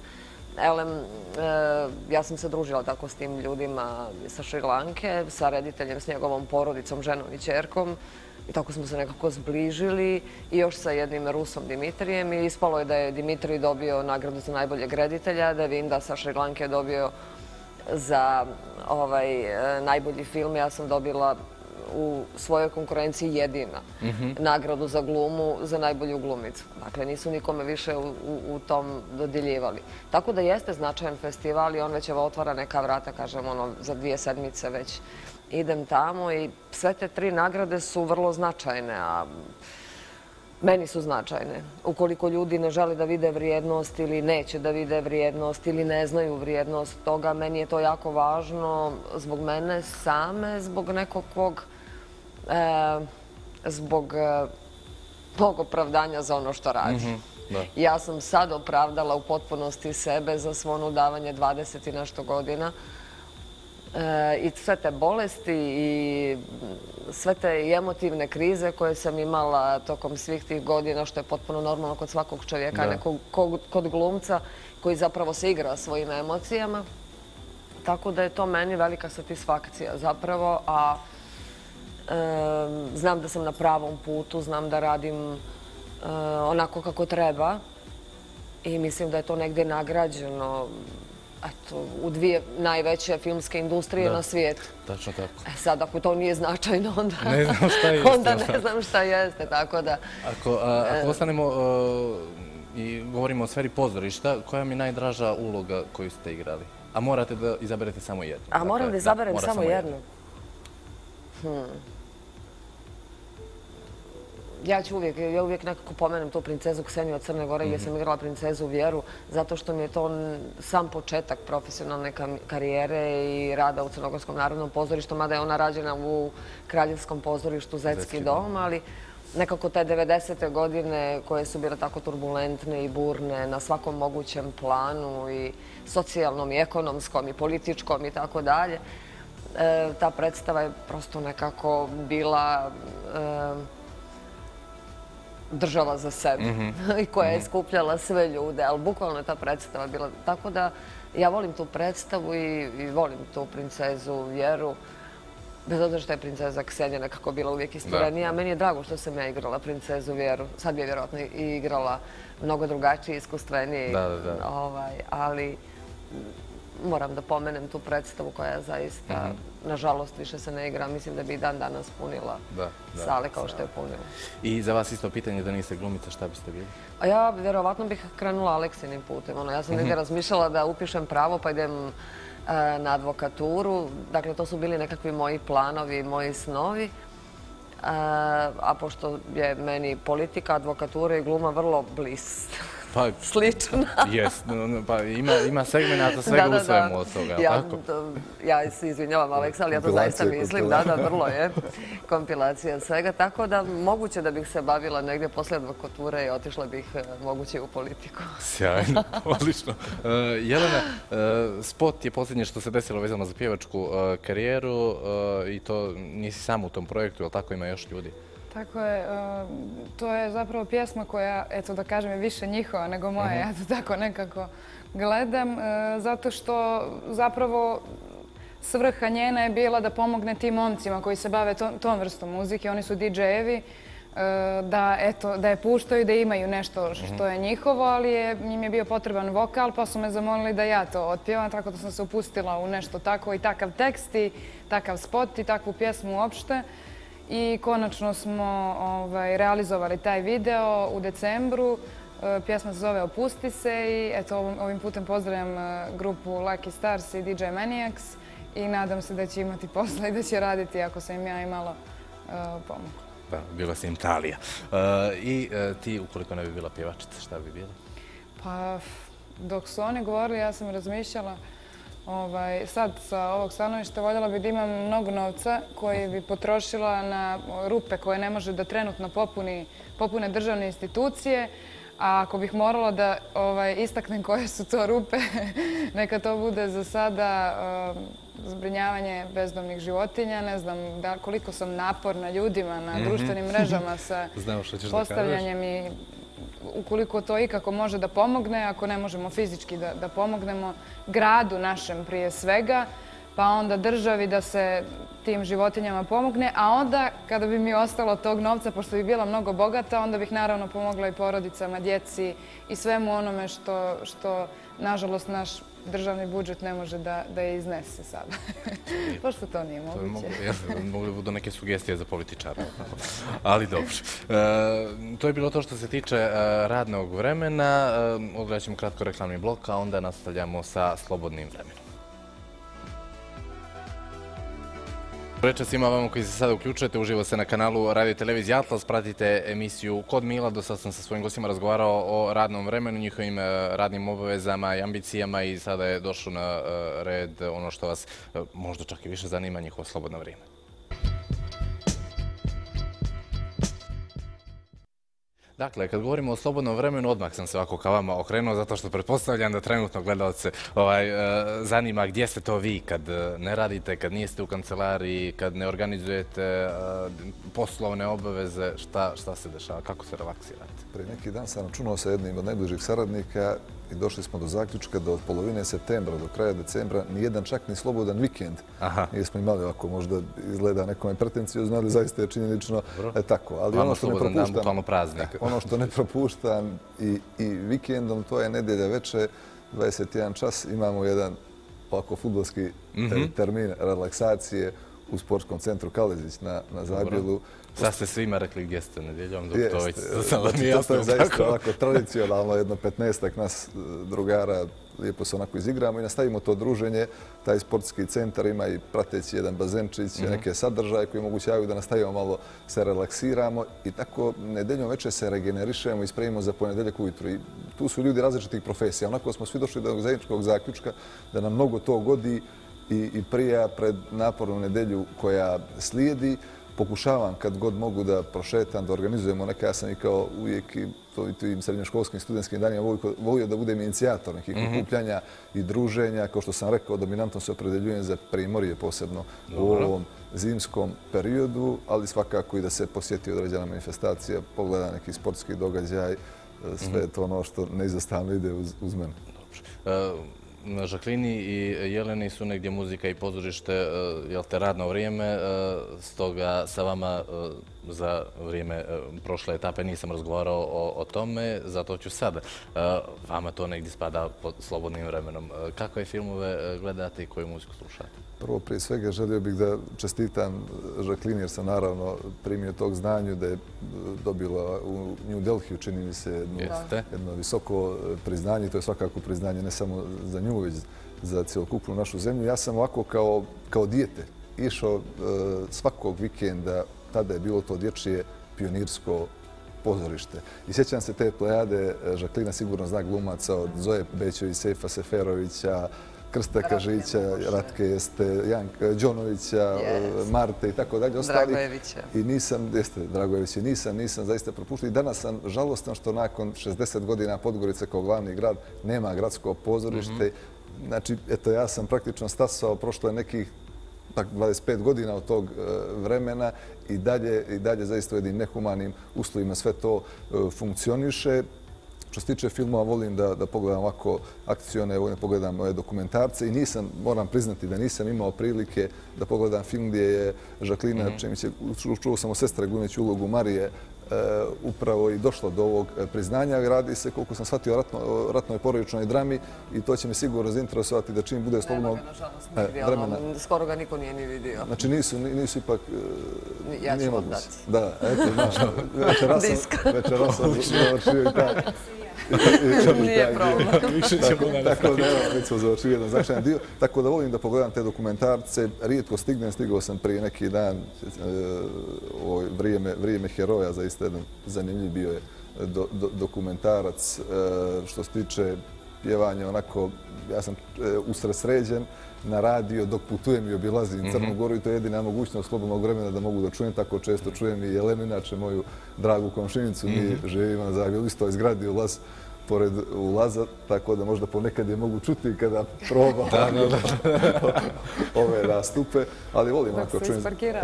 Ja sam se družila tako s tim ljudima sa Šri Lanke, sa rediteljem, s njegovom porodicom, ženom i ćerkom. I tako smo se nekako zbližili i još sa jednim Rusom Dimitrijem i ispalo je da je Dimitrij dobio nagradu za najboljeg reditelja, da je Vinda sa Šri Lanke dobio za najbolji film. Ja sam dobila u svojoj konkurenciji jedina nagradu za glumu za najbolju glumicu. Dakle, nisu nikome više u tom dodjeljivali. Tako da jeste značajan festival i on već otvara neka vrata, kažem, za 2 sedmice već idem tamo i sve te 3 nagrade su vrlo značajne, a meni su značajne. Ukoliko ljudi ne žele da vide vrijednost ili neće da vide vrijednost ili ne znaju vrijednost toga, meni je to jako važno zbog mene same, zbog nekog zbog mog opravdanja za ono što radim. Ja sam sad opravdala u potpunosti sebe za svo ono davanje 20 i nešto godina. I sve te bolesti i sve te emotivne krize koje sam imala tokom svih tih godina, što je potpuno normalno kod svakog čovjeka, ne kod glumca koji zapravo se igra svojim emocijama. Tako da je to meni velika satisfakcija zapravo, a znam da sam na pravom putu, znam da radim onako kako treba i mislim da je to negdje nagrađeno u 2 najveće filmske industrije na svijetu. Tačno tako. Sad, ako to nije značajno, onda ne znam šta jeste, tako da... Ako ostanemo i govorimo o sferi pozorišta, koja vam je najdraža uloga koju ste igrali? A morate da izaberete samo jednu. A moram da izaberem samo jednu? Ja uvijek nekako pomenem tu princezu Kseniju od Crne Gore gdje sam igrala princezu Vjeru zato što mi je to sam početak profesionalne karijere i rada u Crnogorskom narodnom pozorištu, mada je ona rađena u Kraljevskom pozorištu Zetski dom, ali nekako te 90. godine koje su bile tako turbulentne i burne na svakom mogućem planu i socijalnom i ekonomskom i političkom i tako dalje, ta predstava je prosto nekako bila država za sebe i koja je skupljala sve ljude, ali bukvalno je ta predstava bila. Tako da ja volim tu predstavu i volim tu princezu Vjeru, bez obzira što je princeza Ksenija nekako bila uvijek isturenija. Meni je drago što sam ja igrala princezu Vjeru. Sad bi je vjerojatno i igrala mnogo drugačiji, iskustveniji, ali moram da pomenem tu predstavu koja zaista, nažalost, više se ne igra. Mislim da bi i dan danas punila sale kao što je punila. I za vas isto pitanje da niste glumica, šta biste bili? A ja vjerovatno bih krenula Aleksinim putem. Ja sam negdje razmišljala da upišem pravo pa idem na advokaturu. Dakle, to su bili nekakvi moji planovi, moji snovi. A pošto je meni politika, advokatura i gluma vrlo slična. Pa ima segmenata svega u svemu od toga, tako? Ja se izvinjavam, Aleksa, ali ja to zaista mislim. Da, vrlo je kompilacija svega. Tako da moguće da bih se bavila negdje posle advokature i otišla bih moguće u politiku. Sjajno, odlično. Jelena, spot je posljednje što se desilo vezano za pjevačku karijeru i to nisi sam u tom projektu, ali tako ima još ljudi? Tako je. To je zapravo pjesma koja, eto da kažem, je više njihova nego moja. Ja to tako nekako gledam. Zato što zapravo svrha njena je bila da pomogne tim momcima koji se bave tom vrstom muzike. Oni su DJ-evi. Da je puštaju, da imaju nešto što je njihovo, ali njim je bio potreban vokal, pa su me zamolili da ja to otpjevam, tako da sam se upustila u nešto tako i takav tekst i takav spot i takvu pjesmu uopšte. I konačno smo realizovali taj video u decembru. Pjesma se zove Opusti se i eto ovim putem pozdravljam grupu Lucky Stars i DJ Maniacs i nadam se da će imati posla i da će raditi ako sam im ja imala pomoć. Da, bila si im Talija. I ti, ukoliko ne bi bila pjevačica, šta bi bila? Pa, dok su oni govorili, ja sam razmišljala. Sad sa ovog stanovišta voljela bih da imam mnogo novca koji bi potrošila na rupe koje ne može da trenutno popune državne institucije. A ako bih morala da istaknem koje su to rupe, neka to bude za sada zbrinjavanje bezdomnih životinja. Ne znam koliko sam naporna ljudima na društvenim mrežama sa postavljanjem i ukoliko to ikako može da pomogne, ako ne možemo fizički da pomognemo gradu našem prije svega, pa onda državi da se tim životinjama pomogne, a onda kada bi mi ostalo tog novca, pošto bi bila mnogo bogata, onda bih naravno pomogla i porodicama, djeci i svemu onome što nažalost naš državni budžet ne može da je iznese sada. Pošto to nije moguće. Mogli budu neke sugestije za političara. Ali dobro. To je bilo to što se tiče radnog vremena. Odgledat ćemo kratko reklamni blok, a onda nastavljamo sa slobodnim vremenom. Reče svima vama koji se sada uključujete, uživo se na kanalu Radio Televizije Atlas, pratite emisiju Kod Mila. Do sad sam sa svojim gostima razgovarao o radnom vremenu, njihovim radnim obavezama i ambicijama i sada je došlo na red ono što vas možda čak i više zanima, njihovo slobodno vrijeme. Dakle, kad govorimo o slobodnom vremenu, odmah sam se ovako ka vama okrenuo, zato što pretpostavljam da trenutno gledalce zanima gdje ste to vi kad ne radite, kad niste u kancelariji, kad ne organizujete poslovne obaveze, šta se dešava, kako se relaksirate? Prije neki dan sam računao sa jednim od najbližih saradnika i došli smo do zaključka da od polovine septembra do kraja decembra nijedan čak ni slobodan vikend nismo imali. Ovako možda izgleda nekome pretencijozno, ali zaista je činjenično tako. Ali ono što ne propuštam, ono što ne propuštam i vikendom, to je nedjelja veče, 21 čas, imamo jedan ovako fudbalski termin relaksacije u sportskom centru Kalezić na Zabjelu. Sad ste svima rekli gdje ste nedjeljom, dok to već to je zaista ovako tradicionalno, jedno 15-ak nas drugara, lijepo se onako izigramo i nastavimo to druženje. Taj sportski centar ima i prateći jedan bazenčić, neke sadržaje koji omogućavaju da nastavimo malo se relaksiramo i tako nedeljom večer se regenerišemo i spremimo za ponedjeljak ujutru. I tu su ljudi različitih profesija. Onako smo svi došli do zajedničkog zaključka da nam mnogo to godi i prija pred napornu nedelju koja slijedi. Pokušavam kad god mogu da prošetam, da organizujemo neka, ja sam i kao uvijek i tim srednjoškolskim studentskim danima volio da budem inicijator nekih okupljanja i druženja. Kao što sam rekao, dominantno se opredeljujem za Primorje, posebno u ovom zimskom periodu, ali svakako i da se posjeti određena manifestacija, pogleda neki sportski događaj, sve to ono što neizostavno ide uz mene. Žaklini i Jeleni su negdje muzika i pozorište, jel te, radno vrijeme, stoga sa vama za vrijeme prošle etape nisam razgovarao o tome, zato ću sad. Vama to negdje spada pod slobodnim vremenom. Kakve filmove gledate i koju muziku slušate? Prvo, prije svega, želio bih da čestitam Žaklini jer sam naravno primio tog znanju da je dobila u New Delhiju, čini mi se, jedno visoko priznanje. To je svakako priznanje ne samo za nju, već za cijelokupnu našu zemlju. Ja sam ovako kao dijete išao svakog vikenda, tada je bilo to dječje pionirsko pozorište. I sjećam se te plejade, Žaklina sigurno zna glumaca od Zoje Bećović, Sejfa Seferovića, Krsta Kažića, Ratke Jeste, Janka Đonovića, Marte i tako dalje. Dragojevića. I nisam, Dragojevića, nisam zaista propuštao. I danas sam žalostan što nakon 60 godina Podgorice kao glavni grad nema gradsko pozorište. Znači, eto, ja sam praktično stasao, prošlo je nekih 25 godina od tog vremena i dalje zaista u jednim nehumanim uslovima sve to funkcioniše. Što se tiče filmova, volim da pogledam ovako akcione, volim da pogledam ove dokumentarce i moram priznati da nisam imao prilike da pogledam film gdje je Žaklina, čuo sam o sestre glumeći ulogu Marije, upravo i došlo do ovog priznanja. Radi se, koliko sam shvatio, o ratnoj porodičnoj drami i to će me sigurno zainteresovati da čim bude slobodno vremena. Skoro ga niko nije ni vidio. Znači nisu ipak... Ja ću vam dati. Da, eto, znaš, večeras sam završio i taj... Nije problem. Tako da, već smo završili jedan značajan dio. Tako da volim da pogledam te dokumentarce. Rijetko stigao sam prije neki dan. Vrijeme heroja, zaista jedan zanimljiv bio je dokumentarac. Što se tiče pjevanja, onako, ja sam usredsređen na radio dok putujem i obilazim Crnu Goru i to je jedina mogućnost slobodnog vremena da mogu da čujem. Tako često čujem i Jelenu, inače moju dragu komšinicu. Mi živimo na Zagrebu, isto je zgradi ulaz pored ulaza, tako da možda ponekad je mogu čuti kada probam ove nastupe, ali volim ako čujem. Dok se isparkira.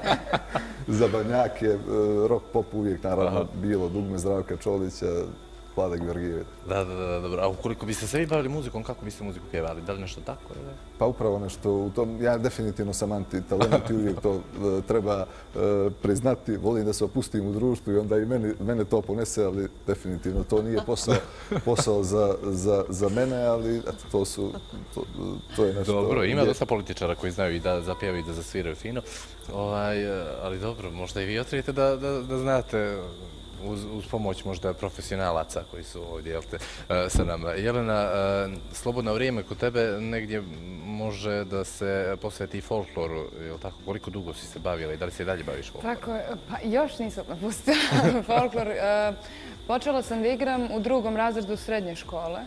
Za Banjake, rock pop uvijek, naravno, bilo dugme Zdravka Čolića, Vlada Georgijević. Da, dobro. A ukoliko biste se vi bavili muzikom, kako biste muziku pjevali? Da li nešto tako? Pa upravo nešto u tom, ja definitivno sam antitalent i uvijek to treba priznati. Volim da se opustim u društvu i onda i mene to ponese, ali definitivno to nije posao za mene, ali to je nešto... Dobro, ima dosta političara koji znaju i da zapjevaju i da zasviraju fino, ali dobro, možda i vi otkrijete da znate uz pomoć možda profesionalaca koji su ovdje, jel te, sa nama. Jelena, slobodno vrijeme kod tebe negdje može da se posveti folkloru, jel tako? Koliko dugo si se bavila i da li se i dalje baviš folklorom? Tako je, pa još nisam napustila folklor. Počela sam da igram u 2. razredu srednje škole.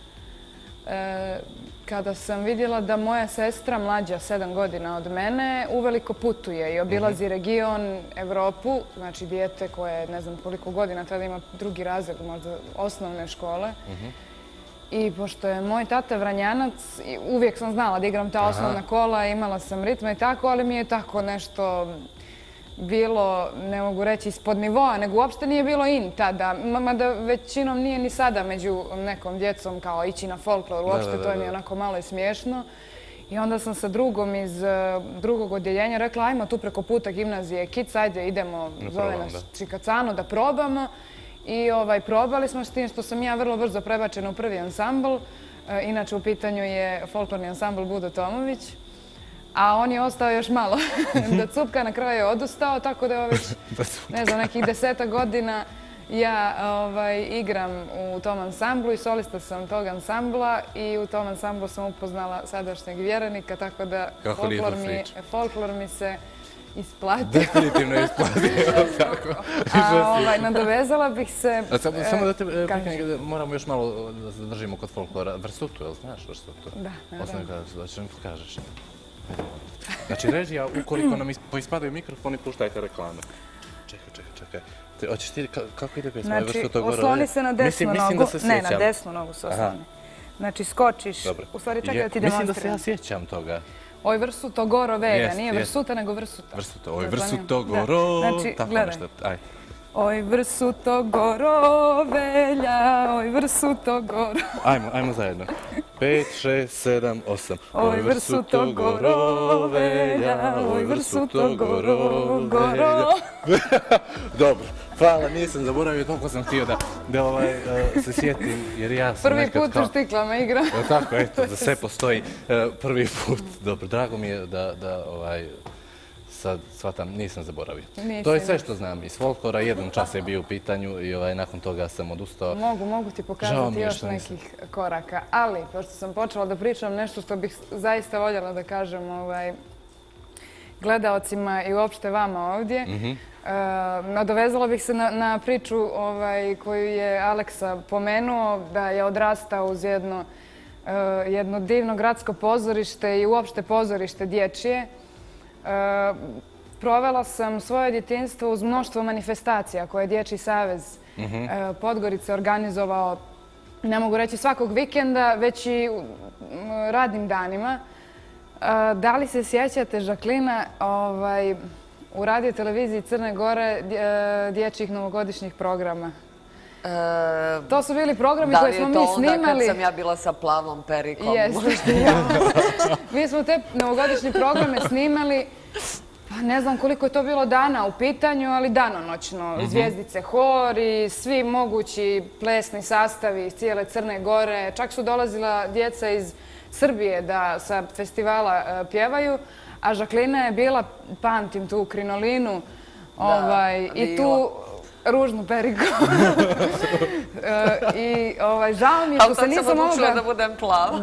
Kada sam vidjela da moja sestra, mlađa 7 godina od mene, uveliko putuje i obilazi region, Evropu, znači dijete koje ne znam koliko godina, tada ima 2. razred, možda osnovne škole. I pošto je moj tata Vranjanac, uvijek sam znala da igram ta osnovna kola, imala sam ritma i tako, ali mi je tako nešto bilo, ne mogu reći ispod nivoa, nego uopšte nije bilo in tada. Mada većinom nije ni sada među nekom djecom kao ići na folklor, uopšte to mi je onako malo i smiješno. I onda sam sa drugom iz 2. odjeljenja rekla ajmo tu preko puta gimnazije Kic, ajde idemo, zove nas Čikacano da probamo. I probali smo s tim što sam ja vrlo brzo prebačena u 1. ansambl. Inače u pitanju je folklorni ansambl Budo Tomović. A on je ostao još malo da cupka, na kraju je odustao, tako da je već, ne znam, nekih 10 godina ja igram u tom ansamblu i solista sam tog ansambla i u tom ansamblu sam upoznala sadašnjeg vjerenika, tako da folklor mi se isplatio. Definitivno je isplatio, tako. Nadovezala bih se... Samo da te moramo još malo da zadržimo kod folklora. Vrsutu, jel znaš vrsutu? Da, naravno. Da će nam pokažeš. Znači, režija, ukoliko nam poispadaju mikrofoni, puštajte reklame. Čekaj. Hoćeš ti, kako ide pjesma? Znači, osloni se na desnu nogu. Mislim da se sjećam. Ne, na desnu nogu se osloni. Znači, skočiš. U stvari, čekaj da ti demonstriram. Mislim da se ja sjećam toga. Oj, vrsuto goro velja. Nije vrsuta, nego vrsuta. Vrsuto, oj, vrsuto goro. Znači, gledaj. Oj, vrsuto goro velja, oj, vrsuto goro. Ajmo zajedno. 5, 6, 7, 8. Oj, vrsuto goro velja, oj, vrsuto goro. Dobro, hvala, nisam zaboravio, toliko sam htio da se sjetim, jer ja sam nekad kao... Prvi put u štiklama igram. Tako, eto, za sve postoji prvi put. Dobro, drago mi je da sad shvatam, nisam zaboravio. To je sve što znam iz folklora, jedan čas je bio u pitanju i nakon toga sam odustao. Mogu ti pokazati još nekih koraka, ali pošto sam počela da pričam nešto što bih zaista voljela da kažem gledaocima i uopšte vama ovdje, nadovezala bih se na priču koju je Aleksa pomenuo, da je odrastao uz jedno divno gradsko pozorište i uopšte pozorište dječje. Provela sam svoje djetinjstvo uz mnoštvo manifestacija koje je Dječji savez Podgorice organizovao, ne mogu reći svakog vikenda, već i radnim danima. Da li se sjećate, Žaklina, u radio televiziji Crne Gore dječjih novogodišnjih programa? To su bili programi koje smo mi snimali. Da li je to onda kad sam ja bila sa plavom perikom? Jeste. Mi smo te novogodišnje programe snimali, pa ne znam koliko je to bilo dana u pitanju, ali danonoćno. Zvijezdice hor i svi mogući plesni sastavi iz cijele Crne Gore. Čak su dolazila djeca iz Srbije da sa festivala pjevaju, a Žaklina je bila, pamtim tu krinolinu i tu ružnu periku. I žao mi je što se nisam mogla... Ali tad sam odlučila da budem plava.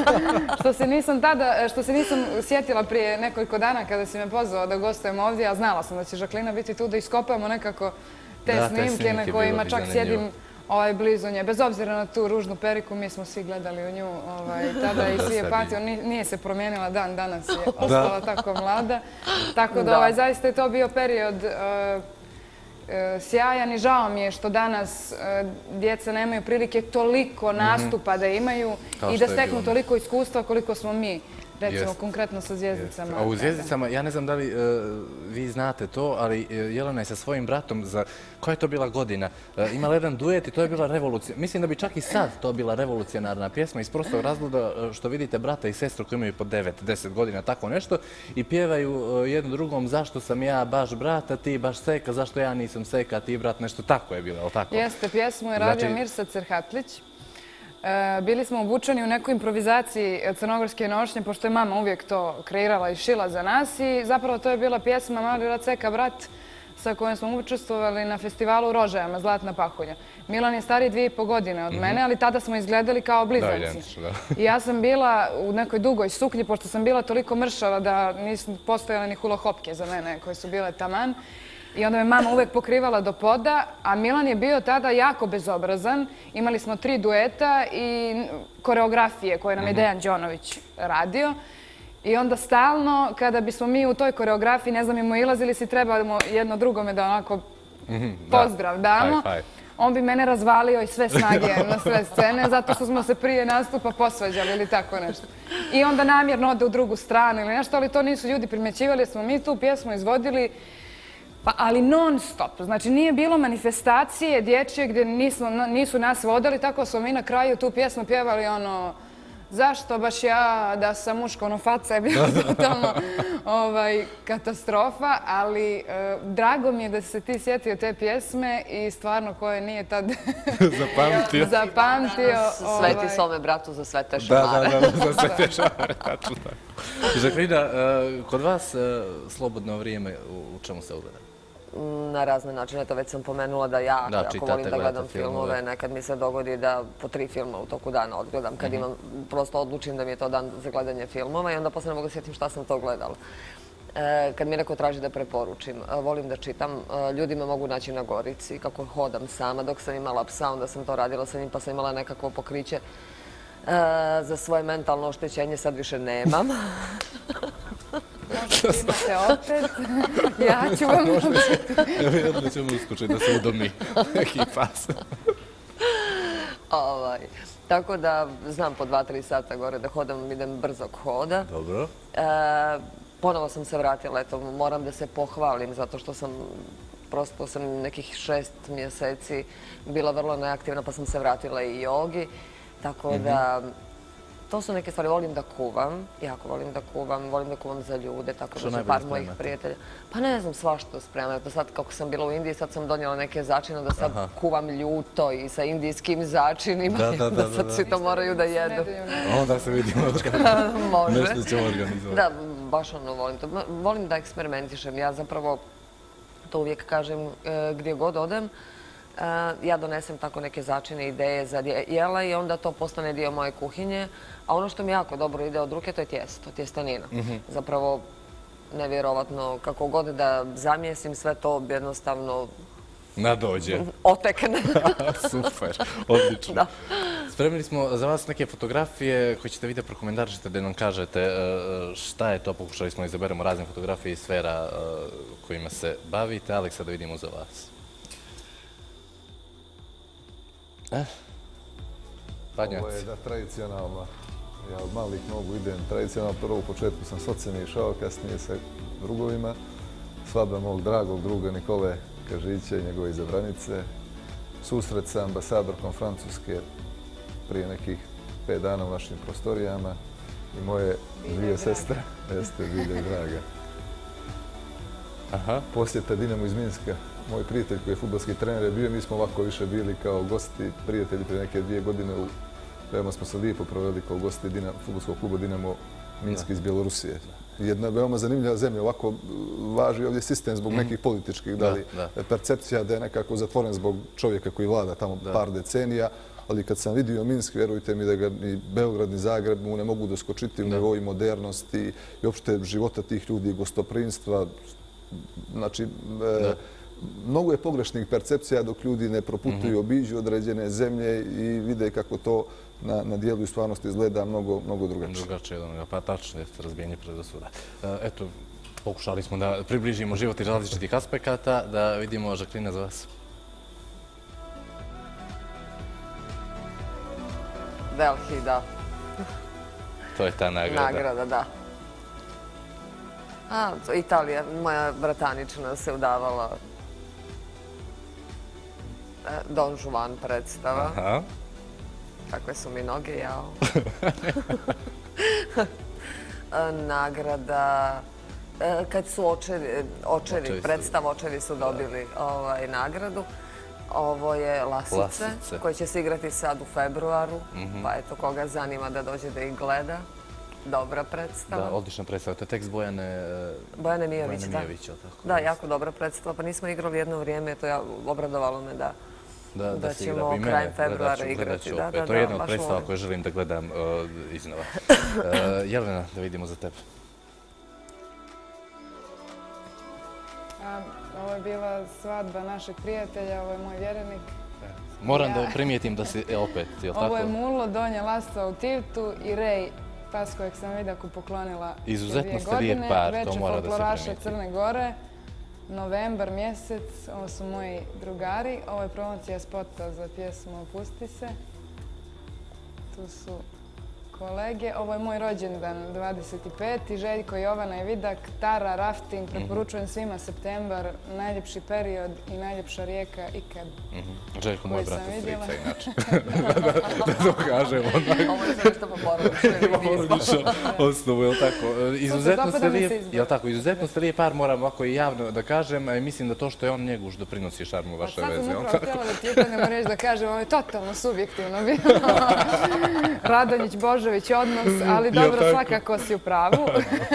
Što se nisam sjetila prije nekoliko dana kada si me pozvao da gostujem ovdje, a znala sam da će Žaklina biti tu da iskopamo nekako te snimke na kojima čak sjedim blizu nje. Bez obzira na tu ružnu periku, mi smo svi gledali u nju tada i svi je patio. Nije se promijenila dan, danas je ostala tako mlada. Tako da zaista je to bio period sjajan i žao mi je što danas djeca nemaju prilike toliko nastupa da imaju i da steknu toliko iskustva koliko smo mi recimo konkretno sa Zvijezdicama. A u Zvijezdicama, ja ne znam da li vi znate to, ali Jelena je sa svojim bratom koja je to bila godina, imala jedan duet i to je bila revolucija. Mislim da bi čak i sad to bila revolucionarna pjesma iz prostog razloga što vidite brata i sestru koji imaju po 9-10 godina, tako nešto, i pjevaju jedno drugom zašto sam ja baš brat, a ti baš seka, zašto ja nisam seka, a ti brat, nešto tako je bilo, ali tako? Jeste, pjesmu je radio Mirsa Cerhatlić. Bili smo obučeni u nekoj improvizaciji crnogorske nošnje, pošto je mama uvijek to kreirala i šila za nas i zapravo to je bila pjesma Mali brat seka brat sa kojom smo učestvovali na festivalu u Rožajama, Zlatna pahulja. Milan je stariji 2,5 godine od mene, ali tada smo izgledali kao blizanci. I ja sam bila u nekoj dugoj suknji, pošto sam bila toliko mršava da nisu postojale ni hulohopke za mene koje su bile taman. I onda me mama uvek pokrivala do poda, a Milan je bio tada jako bezobrazan. Imali smo 3 dueta i koreografije koje nam je Dejan Đonović radio. I onda stalno, kada bismo mi u toj koreografiji, ne znam,imo ilazili si, trebamo jedno drugome da onako pozdrav damo. On bi mene razvalio i sve snage na sve scene, zato što smo se prije nastupa posvađali ili tako nešto. I onda namjerno ode u drugu stranu ili nešto, ali to nisu ljudi primećivali. Smo mi tu pjesmu izvodili, ali non stop. Znači nije bilo manifestacije dječje gdje nisu nas vodili, tako smo mi na kraju tu pjesmu pjevali ono zašto baš ja da sam muško, ono faca je bila totalno katastrofa, ali drago mi je da se ti sjetio te pjesme i stvarno koje nije tad zapamtio. Sveti svome bratu za sve te šamare. Da, za sve te šamare, tačno tako. Žaklina, kod vas slobodno vrijeme u čemu se ugleda? Na razne načine, to već sam pomenula da ja, ako volim da gledam filmove, nekad mi se dogodi da po 3 filma u toku dana odgledam, kad imam, prosto odlučim da mi je to dan za gledanje filmova i onda posle ne mogu sjetim šta sam to gledala. Kad mi neko traži da preporučim, volim da čitam, ljudi me mogu naći na Gorici, kako hodam sama, dok sam imala psa, onda sam to radila sa njim pa sam imala nekakvo pokriće za svoje mentalno oštećenje, sad više nemam. Možete imate opet, ja ću vam možete. Jedno ćemo uskočiti da se udomi neki pas. Tako da znam po 2-3 sata gore da hodam, idem brzog hoda. Dobro. Ponovo sam se vratila, eto, moram da se pohvalim zato što sam prosto sam nekih 6 mjeseci bila vrlo neaktivna pa sam se vratila i jogi. Tako da to su neke stvari. Volim da kuvam, jako volim da kuvam za ljude, tako da su par mojih prijatelja. Pa ne znam, svašta spremam. Sad kako sam bila u Indiji, sad sam donijela neke začine da sad kuvam ljuto i sa indijskim začinima, da sad svi to moraju da jedu. Onda se vidimo. Može. Nešto ćemo organizovati. Da, baš ono volim to. Volim da eksperimentišem. Ja zapravo to uvijek kažem gdje god odem. Ja donesem tako neke začine, ideje za jela i onda to postane dio moje kuhinje. A ono što mi jako dobro ide od ruke, to je tijesto, tjestanina. Zapravo, nevjerovatno, kako god da zamjesim, sve to jednostavno nadođe. Otekne. Super, odlično. Spremili smo za vas neke fotografije koje ćete vidjeti, prokomentarišite da nam kažete šta je to. Pokušali smo izaberemo razne fotografije iz sfera kojima se bavite. Aleksa, da vidimo za vas. Ovo je tradicionalno. Ja od malih nogu idem tradicionalno. Prvo u početku sam s ocem išao, kasnije sa drugovima. Svadba mog dragog druga Nikole Kažića i njegove izabranice. Susret sa ambasadorkom Francuske prije nekih 5 dana u našim prostorijama. I moje 2 sestre, jeste Vilja i Draga. Posjeta Dinamo iz Minska. Moj prijatelj koji je fudbalski trener je bio, mi smo ovako više bili kao gosti, prijatelji prije neke 2 godine. Veoma smo se lijepo proveli kao gosti fudbalskog kluba Dinamo Minsk iz Bjelorusije. Jedna veoma zanimljiva zemlja, ovako važi ovdje sistem zbog nekih političkih, da li percepcija da je nekako zatvoren zbog čovjeka koji vlada tamo par decenija, ali kad sam vidio Minsk, vjerujte mi da ga ni Beograd ni Zagreb mu ne mogu doskočiti u nivou modernosti i uopšte života tih ljudi, gostoprinstva. Znači, mnogo je pogrešnih percepcija dok ljudi ne proputuju, obiđu određene zemlje i vide kako to na dijelu i stvarnosti izgleda mnogo drugačije. Drugačije, pa tačno jeste razbijenje predrasuda. Eto, pokušali smo da približimo život iz različitih aspekata, da vidimo Žaklina za vas. Delhi, da. To je ta nagrada. Nagrada, da. Italija, moja bratanična se udavala Don Juan predstava. Aha. Kakve su mi noge, jao. Nagrada, kad su očevi, predstav očevi su dobili nagradu. Ovo je Lasice, koje će se igrati sad u februaru, pa eto, koga zanima da dođe da ih gleda. Dobra predstava. Da, odlična predstava. To je tekst Bojane Mijović, da. Da, jako dobra predstava. Pa nismo igrali jedno vrijeme, to je obradovalo me da ćemo krajem februara igrati. To je jedna od predstava koje želim da gledam iznova. Jelena, da vidimo za tebe. Ovo je bila svadba našeg prijatelja, ovo je moj vjerenik. Moram da primijetim da si opet, je li tako? Ovo je Mulo, Donja Lasta u Tivtu i Rej, pas kojeg sam Vidaku poklonila izuzetno ste lijep par, to mora da se folkloraša primijeti. Crne Gore, novembar mjesec, ovo su moji drugari. Ovo je promocija spota za pjesmu Opusti se. Tu su kolege. Ovo je moj rođendan, 25. Željko, Jovana i Vidak, Tara, rafting. Preporučujem svima septembar, najljepši period i najljepša rijeka ikad. Željko, moj brat od strica, inače. Da to kažemo. Ovo je sve što po porodično. Osnovu, je li tako? Izuzetno ste lijep par, moram ovako i javno da kažem. Mislim da to što je on njeguš doprinosi šarmu vaše veze. Sad sam upravo htjela da ti upadnemo reći da kažem, ovo je totalno subjektivno bilo. Radonjić, Božović odnos, ali dobro, svakako si u pravu.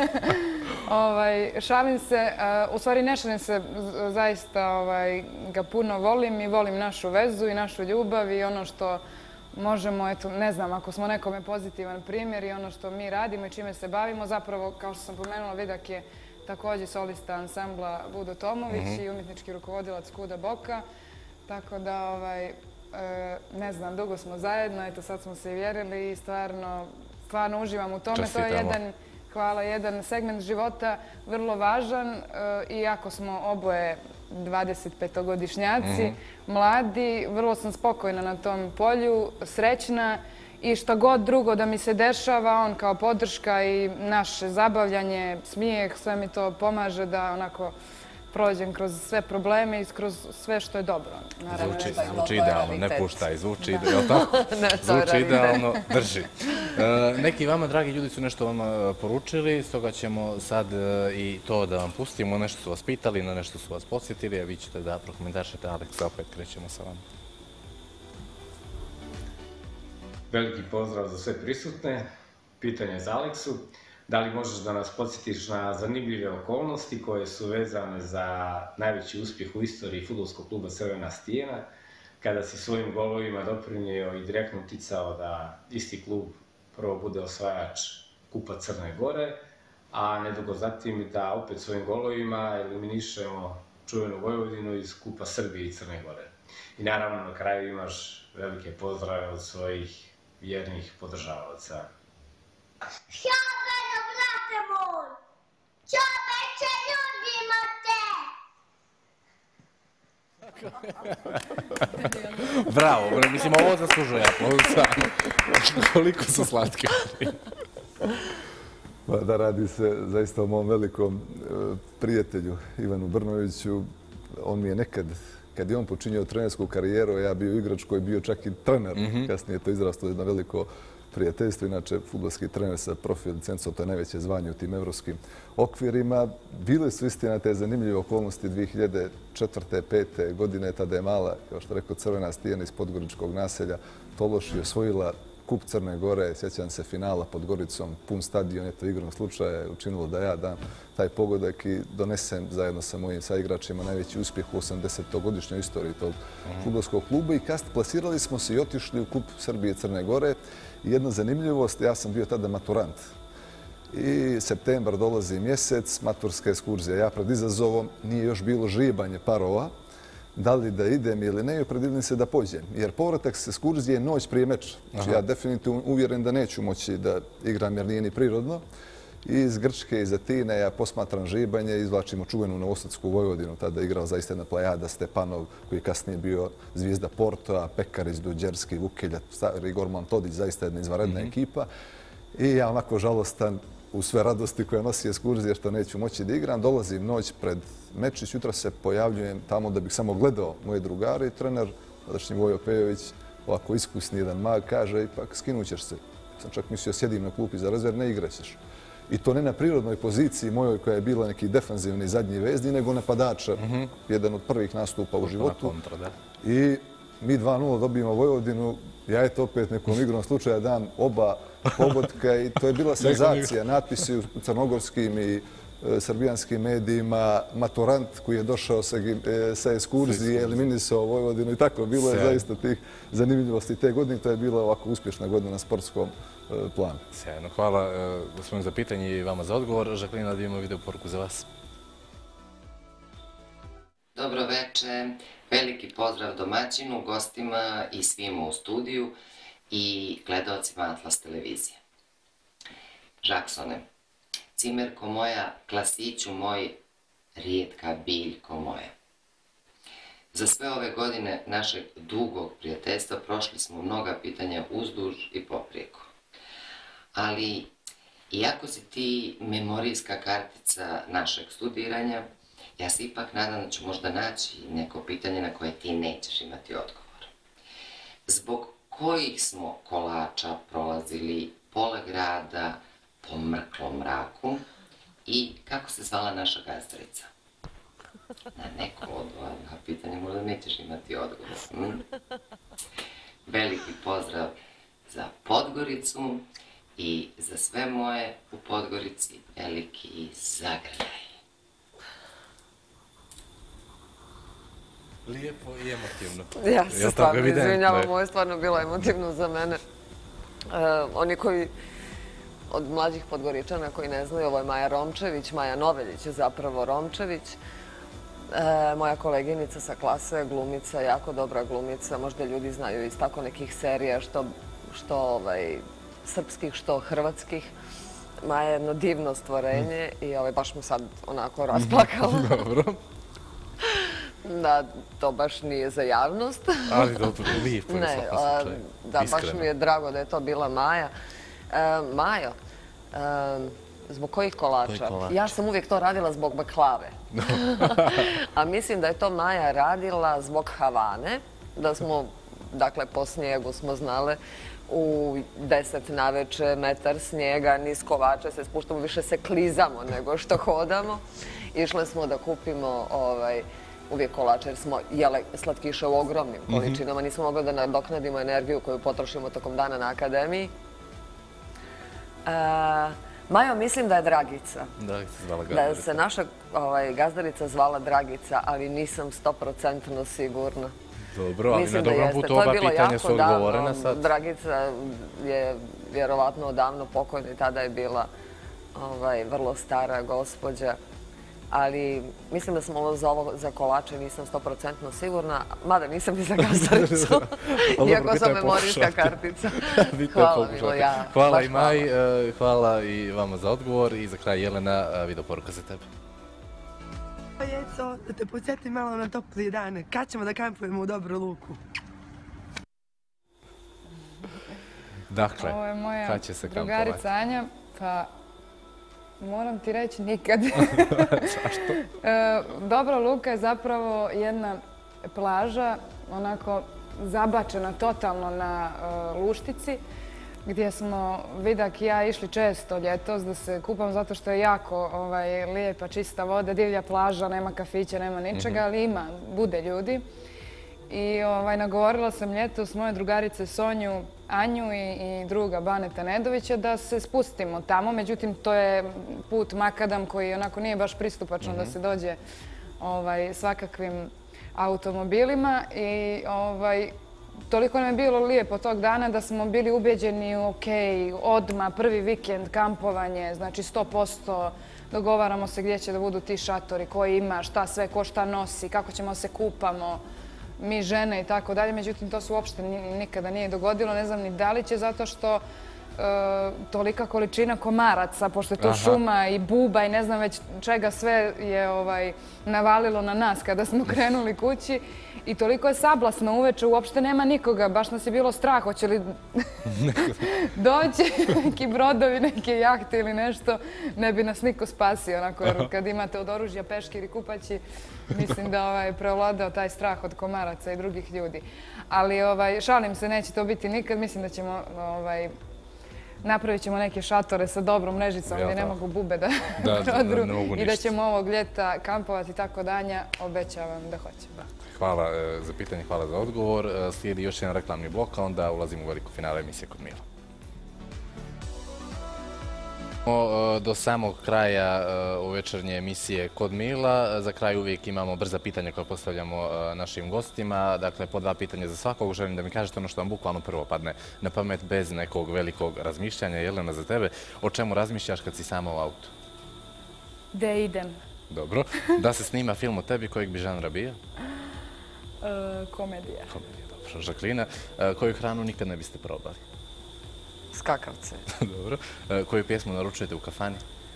Šalim se, u stvari ne šalim se, zaista ga puno volim i volim našu vezu i našu ljubav i ono što možemo, eto, ne znam, ako smo nekome pozitivan primjer i ono što mi radimo i čime se bavimo, zapravo, kao što sam pomenula, Vidak je također solista ansambla Budo Tomović i umjetnički rukovodilac Kuda Boka, tako da, ne znam, dugo smo zajedno, eto sad smo se i vjerili i stvarno uživam u tome. To je jedan segment života vrlo važan, iako smo oboje 25-godišnjaci, mladi, vrlo sam spokojna na tom polju, srećna i šta god drugo da mi se dešava, on kao podrška i naše zabavljanje, smijeh, sve mi to pomaže da onako prođem kroz sve probleme i kroz sve što je dobro. Zvuči idealno, ne puštaj, zvuči idealno, drži. Neki vama, dragi ljudi, su nešto vam poručili, stoga ćemo sad i to da vam pustimo. Nešto su vas pitali, na nešto su vas podsjetili, a vi ćete da prokomentarišete. Aleksa, opet krećemo sa vama. Veliki pozdrav za sve prisutne. Pitanje za Aleksu. Da li možeš da nas podsjetiš na zanimljive okolnosti koje su vezane za najveći uspjeh u istoriji fudbalskog kluba Crvena Stijena, kada si svojim golovima doprinio i direktno uticao da isti klub prvo bude osvajač Kupa Crne Gore, a nedugo zatim da opet svojim golovima eliminišemo čuvenu Vojvodinu iz Kupa Srbije i Crne Gore. I naravno na kraju imaš velike pozdrave od svojih vjernih podržavaoca. Šabeno, brate moj! Čoveče, ljubimo te! Bravo, mislim, ovo zaslužuje aplausa. Koliko su slatki. Da, radi se zaista o mom velikom prijatelju Ivanu Brnoviću. On mi je nekad, kad je on počinio trenersku karijeru, ja bio igrač koji je bio čak i trener. Kasnije je to izrastlo jedno veliko prijateljstvo. Inače, fudbalski trener sa profil licencom, to je najveće zvanje u tim evropskim okvirima. Bile su istina te zanimljive okolnosti 2004. 2005. godine. Tada je mala, kao što rekao, Crvena Stijena iz Podgoričkog naselja Tološ i osvojila Kup Crne Gore. Sjećam se finala pod Goricom, pun stadion. Eto, igrom slučaja je učinilo da ja dam taj pogodak i donesem zajedno sa mojim saigračima najveći uspjeh u 80-godišnjoj istoriji tog fudbalskog kluba. I plasirali smo se i otišli u Kup Srbije i Crne Gore. Jedna zanimljivost, ja sam bio tada maturant. I septembar dolazi mjesec, maturska ekskurzija. Ja pred izazovom, nije još bilo žibanje parova, da li da idem ili ne, i opredelim se da pođem. Jer povratak s ekskurzije je noć prije meča. Znači, ja definitivno uvjeren da neću moći da igram jer nije ni prirodno. I iz Grčke, iz Atine, ja posmatram žibanje, izvlačimo čuvenu Novosadsku Vojvodinu. Tada je igrao zaista jedna plejada, Stepanov, koji je kasnije bio zvijezda Porta, Pekarić, Duđerski, Vukelja, Igor Mantodić, zaista jedna izvanredna ekipa. I ja onako žalostan u sve radosti koje nosi ekskurzija što neću moći da igram. Dolazim noć pred mečić, jutra se pojavljujem tamo da bih samo gledao moje drugare i trener, tadašnji Vojo Pejović, ovako iskusni jedan mag, kaže ipak skinut ćeš se. Sam čak mislio sjedim na klupi za rezerv, ne igraćeš. I to ne na prirodnoj poziciji mojoj koja je bila neki defanzivni zadnji vezni, nego napadača, jedan od prvih nastupa u životu. I mi 2:0 dobijemo Vojvodinu, ja eto opet nekom igrom slučaja dam oba pogotka i to je bila senzacija. Natpisi u crnogorskim i srbijanskim medijima, maturant koji je došao sa ekskurzije, eliminisao Vojvodinu i tako. Bilo je zaista tih zanimljivosti te godine. To je bila ovako uspješna godina na sportskom planu. Sjajno. Hvala gospodinu za pitanje i vama za odgovor. Žaklina, da imamo video poruku za vas. Dobro veče, veliki pozdrav domaćinu, gostima i svima u studiju i gledalcima Atlas televizije. Žaksone, cimerko moja, klasiću moj, rijetka biljko moja. Za sve ove godine našeg dugog prijateljstva prošli smo mnoga pitanja uzduž i poprijeko. Ali, iako si ti memorijska kartica našeg studiranja, ja se ipak nadam da ću možda naći neko pitanje na koje ti nećeš imati odgovor. Zbog kojih smo kolača prolazili pola grada po mrklom mraku i kako se zvala naša gazdarica? Na neko od ova pitanja možda nećeš imati odgovor. Veliki pozdrav za Podgoricu i za sve moje u Podgorici veliki zagrljaj. Lijepo i emotivno. Ja se stvarno izvinjavam, ovo je stvarno bilo emotivno za mene. Oni koji, od mlađih Podgoričana koji ne znaju, ovo je Maja Romčević, Maja Noveljić je zapravo Romčević. Moja koleginica sa klase, glumica, jako dobra glumica, možda ljudi znaju iz tako nekih serija, što srpskih, što hrvatskih. Maja je jedno divno stvorenje i baš mu sad onako rasplakala. Dobro. Da, to baš nije za javnost. Ali dobro, lijepo je svakom slučaju. Da, baš mi je drago da je to bila Maja. Majo, zbog kojih kolača? Ja sam uvijek to radila zbog baklave. A mislim da je to Maja radila zbog Havane, da smo, dakle, po snijegu smo znale, u 10 naveče, metar snijega, niz kovače se spuštamo, više se klizamo nego što hodamo. Išle smo da kupimo uvijek kolače jer smo jele slatkiše u ogromnim količinama. Nismo mogli da nadoknadimo energiju koju potrošimo tokom dana na akademiji. Majo, mislim da je Dragica. Dragica zvala gazdarica. Da se naša gazdarica zvala Dragica, ali nisam 100% sigurna. Dobro, ali na dobrom putu oba pitanja su odgovorena sad. Dragica je vjerovatno odavno pokojna i tada je bila vrlo stara gospođa. Ali mislim da smo za kolače, nisam 100% sigurna, mada nisam ni za gazdaricu, iako sam memorijska kartica. Hvala, Milo. Hvala i Maj, hvala i vama za odgovor i za kraj Jelena, video poruka za tebe. Jeco, da te podsjetim malo na topli dane. Kad ćemo da kampujemo u Dobru Luku? Dakle, ovo je moja kad će se kampovati? Drugarica Anja, pa moram ti reći nikad. Zašto? Dobra Luka je zapravo jedna plaža, onako zabačena totalno na Luštici, gdje smo Vidak i ja išli često ljetos da se kupam zato što je jako lijepa, čista voda, divlja plaža, nema kafića, nema ničega, ali ima, bude ljudi. I nagovorila sam ljetos moje drugarice Sonju, Anju i druga Baneta Nedovića da se spustimo tamo. Međutim, to je put makadam koji onako nije baš pristupačno da se dođe svakakvim automobilima. I toliko nam je bilo lijepo tog dana da smo bili ubeđeni ok, odmah, prvi vikend, kampovanje, znači 100%. Dogovaramo se gdje će da budu ti šatori, koji ima, šta sve, ko šta nosi, kako ćemo se kupamo, mi žene i tako dalje. Međutim, to se uopšte nikada nije dogodilo. Ne znam ni da li će, zato što tolika količina komaraca, pošto je to šuma i buba i ne znam već čega sve je navalilo na nas kada smo krenuli kući. I toliko je sablasno uveče, uopšte nema nikoga, baš nas je bilo strah, hoće li doći neki brodovi, neke jahte ili nešto, ne bi nas niko spasio, onako, jer kad imate od oružja peškir i kupaći, mislim da preovladao taj strah od komaraca i drugih ljudi. Ali šalim se, neće to biti nikad, mislim da ćemo napravit ćemo neke šatore sa dobrom mrežicom gdje ne mogu bube da prodru i da ćemo ovog ljeta kampovati tako danja, obećavam da hoćemo. Hvala za pitanje, hvala za odgovor. Slijedi još jedan reklamni blok, a onda ulazimo u veliko finale emisije Kod Mila. Do samog kraja uvečernje emisije Kod Mila. Za kraj uvijek imamo brza pitanja koja postavljamo našim gostima. Dakle, po 2 pitanja za svakog. Želim da mi kažete ono što vam bukvalno prvo padne na pamet bez nekog velikog razmišljanja. Jelena, za tebe, o čemu razmišljaš kad si sama u autu? Gde idem? Dobro. Da se snima film o tebi, kojeg bi žanra bio? Komedija. Komedija, dobro. Žaklina, koju hranu nikad ne biste probali? Skakavce. Dobro. Koju pjesmu naručujete u kafani?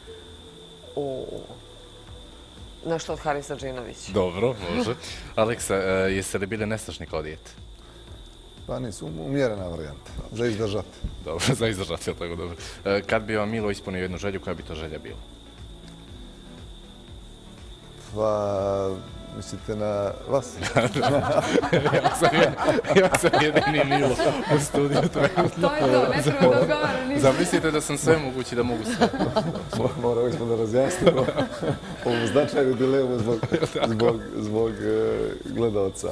Nešto od Harisa Džinovića. Dobro, može. Aleksa, jeste li bili nestašni kao dijete? Pa nisu, umjerena varijanta. Za izdržati. Dobro, za izdržati, je tako dobro. Kad bi vam Milo ispunio jednu želju, koja bi to želja bila? Pa, mislite na vas? Ja sam jedini Milo u studiju. To je to, ne treba da odgovara ništa. Zamislite da sam sve mogući, da mogu sve. Moramo smo da razjasnimo ovu značajnu dilemu zbog gledalca.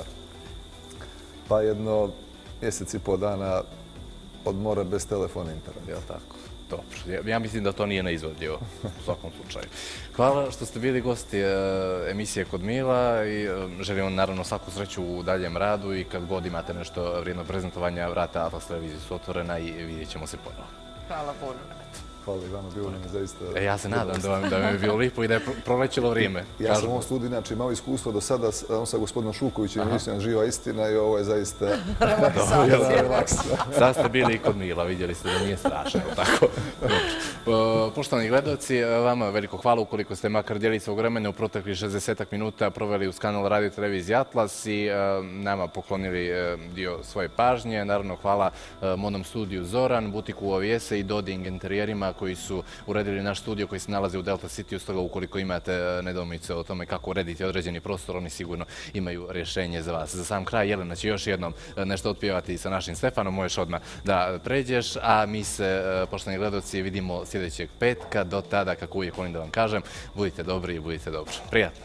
Pa jedno mjesec i po dana odmora bez telefona i interneta. Jel' tako? Dobro. Ja mislim da to nije neizvodljivo u svakom slučaju. Hvala što ste bili gosti emisije Kod Mila i želim vam naravno svaku sreću u daljem radu i kad god imate nešto vrijedno prezentovanja, vrata Atlas televizije su otvorena i vidjet ćemo se ponovo. Hvala puno. Hvala i vama, bilo nam je zaista... Ja se nadam da vam je bilo lipo i da je prolećilo vrijeme. Ja sam u ovom studiju, inače, imao iskustvo do sada sa gospodinom Šukovićem, mislim, živa istina i ovo je zaista... Relaks. Sad ste bili i Kod Mila, vidjeli ste da nije strašno, tako? Poštovani gledalci, vama veliko hvala ukoliko ste makar dijeli svog vremena u proteklih 60 minuta proveli uz kanal Radio Televizije Atlas i nama poklonili dio svoje pažnje. Naravno, hvala Monom studiju Zoran, butiku Ovijese i Doding interijerima koji su uredili naš studio koji se nalazi u Delta City. Stoga ukoliko imate nedoumice o tome kako urediti određeni prostor, oni sigurno imaju rješenje za vas. Za sam kraj, Jelena će još jednom nešto otpjevati sa našim Stefanom, možeš odmah da pređeš, a mi se, poštovani gledalci, vidimo sljedećeg petka. Do tada, kako uvijek volim da vam kažem, budite dobri i budite dobro. Prijatno!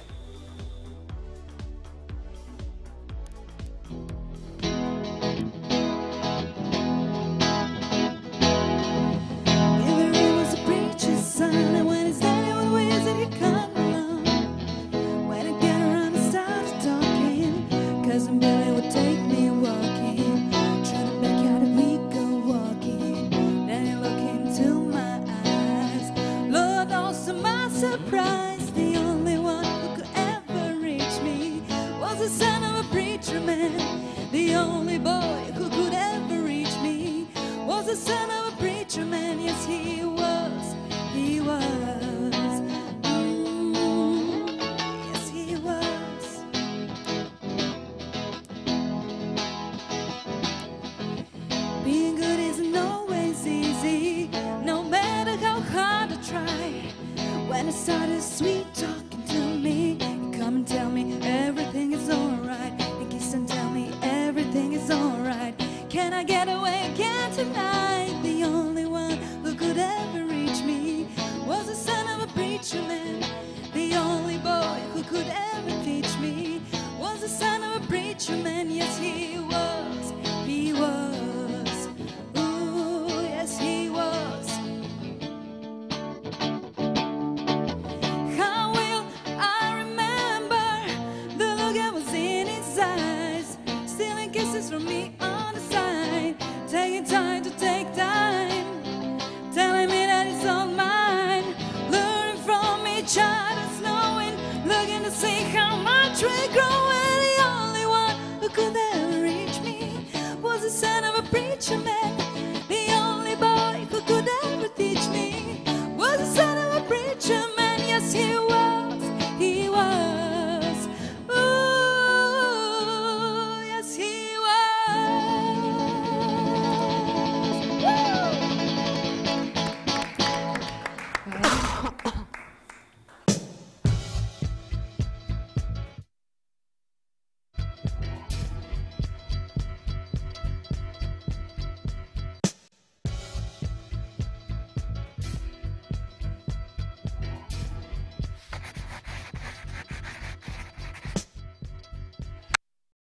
Kisses from me on the side.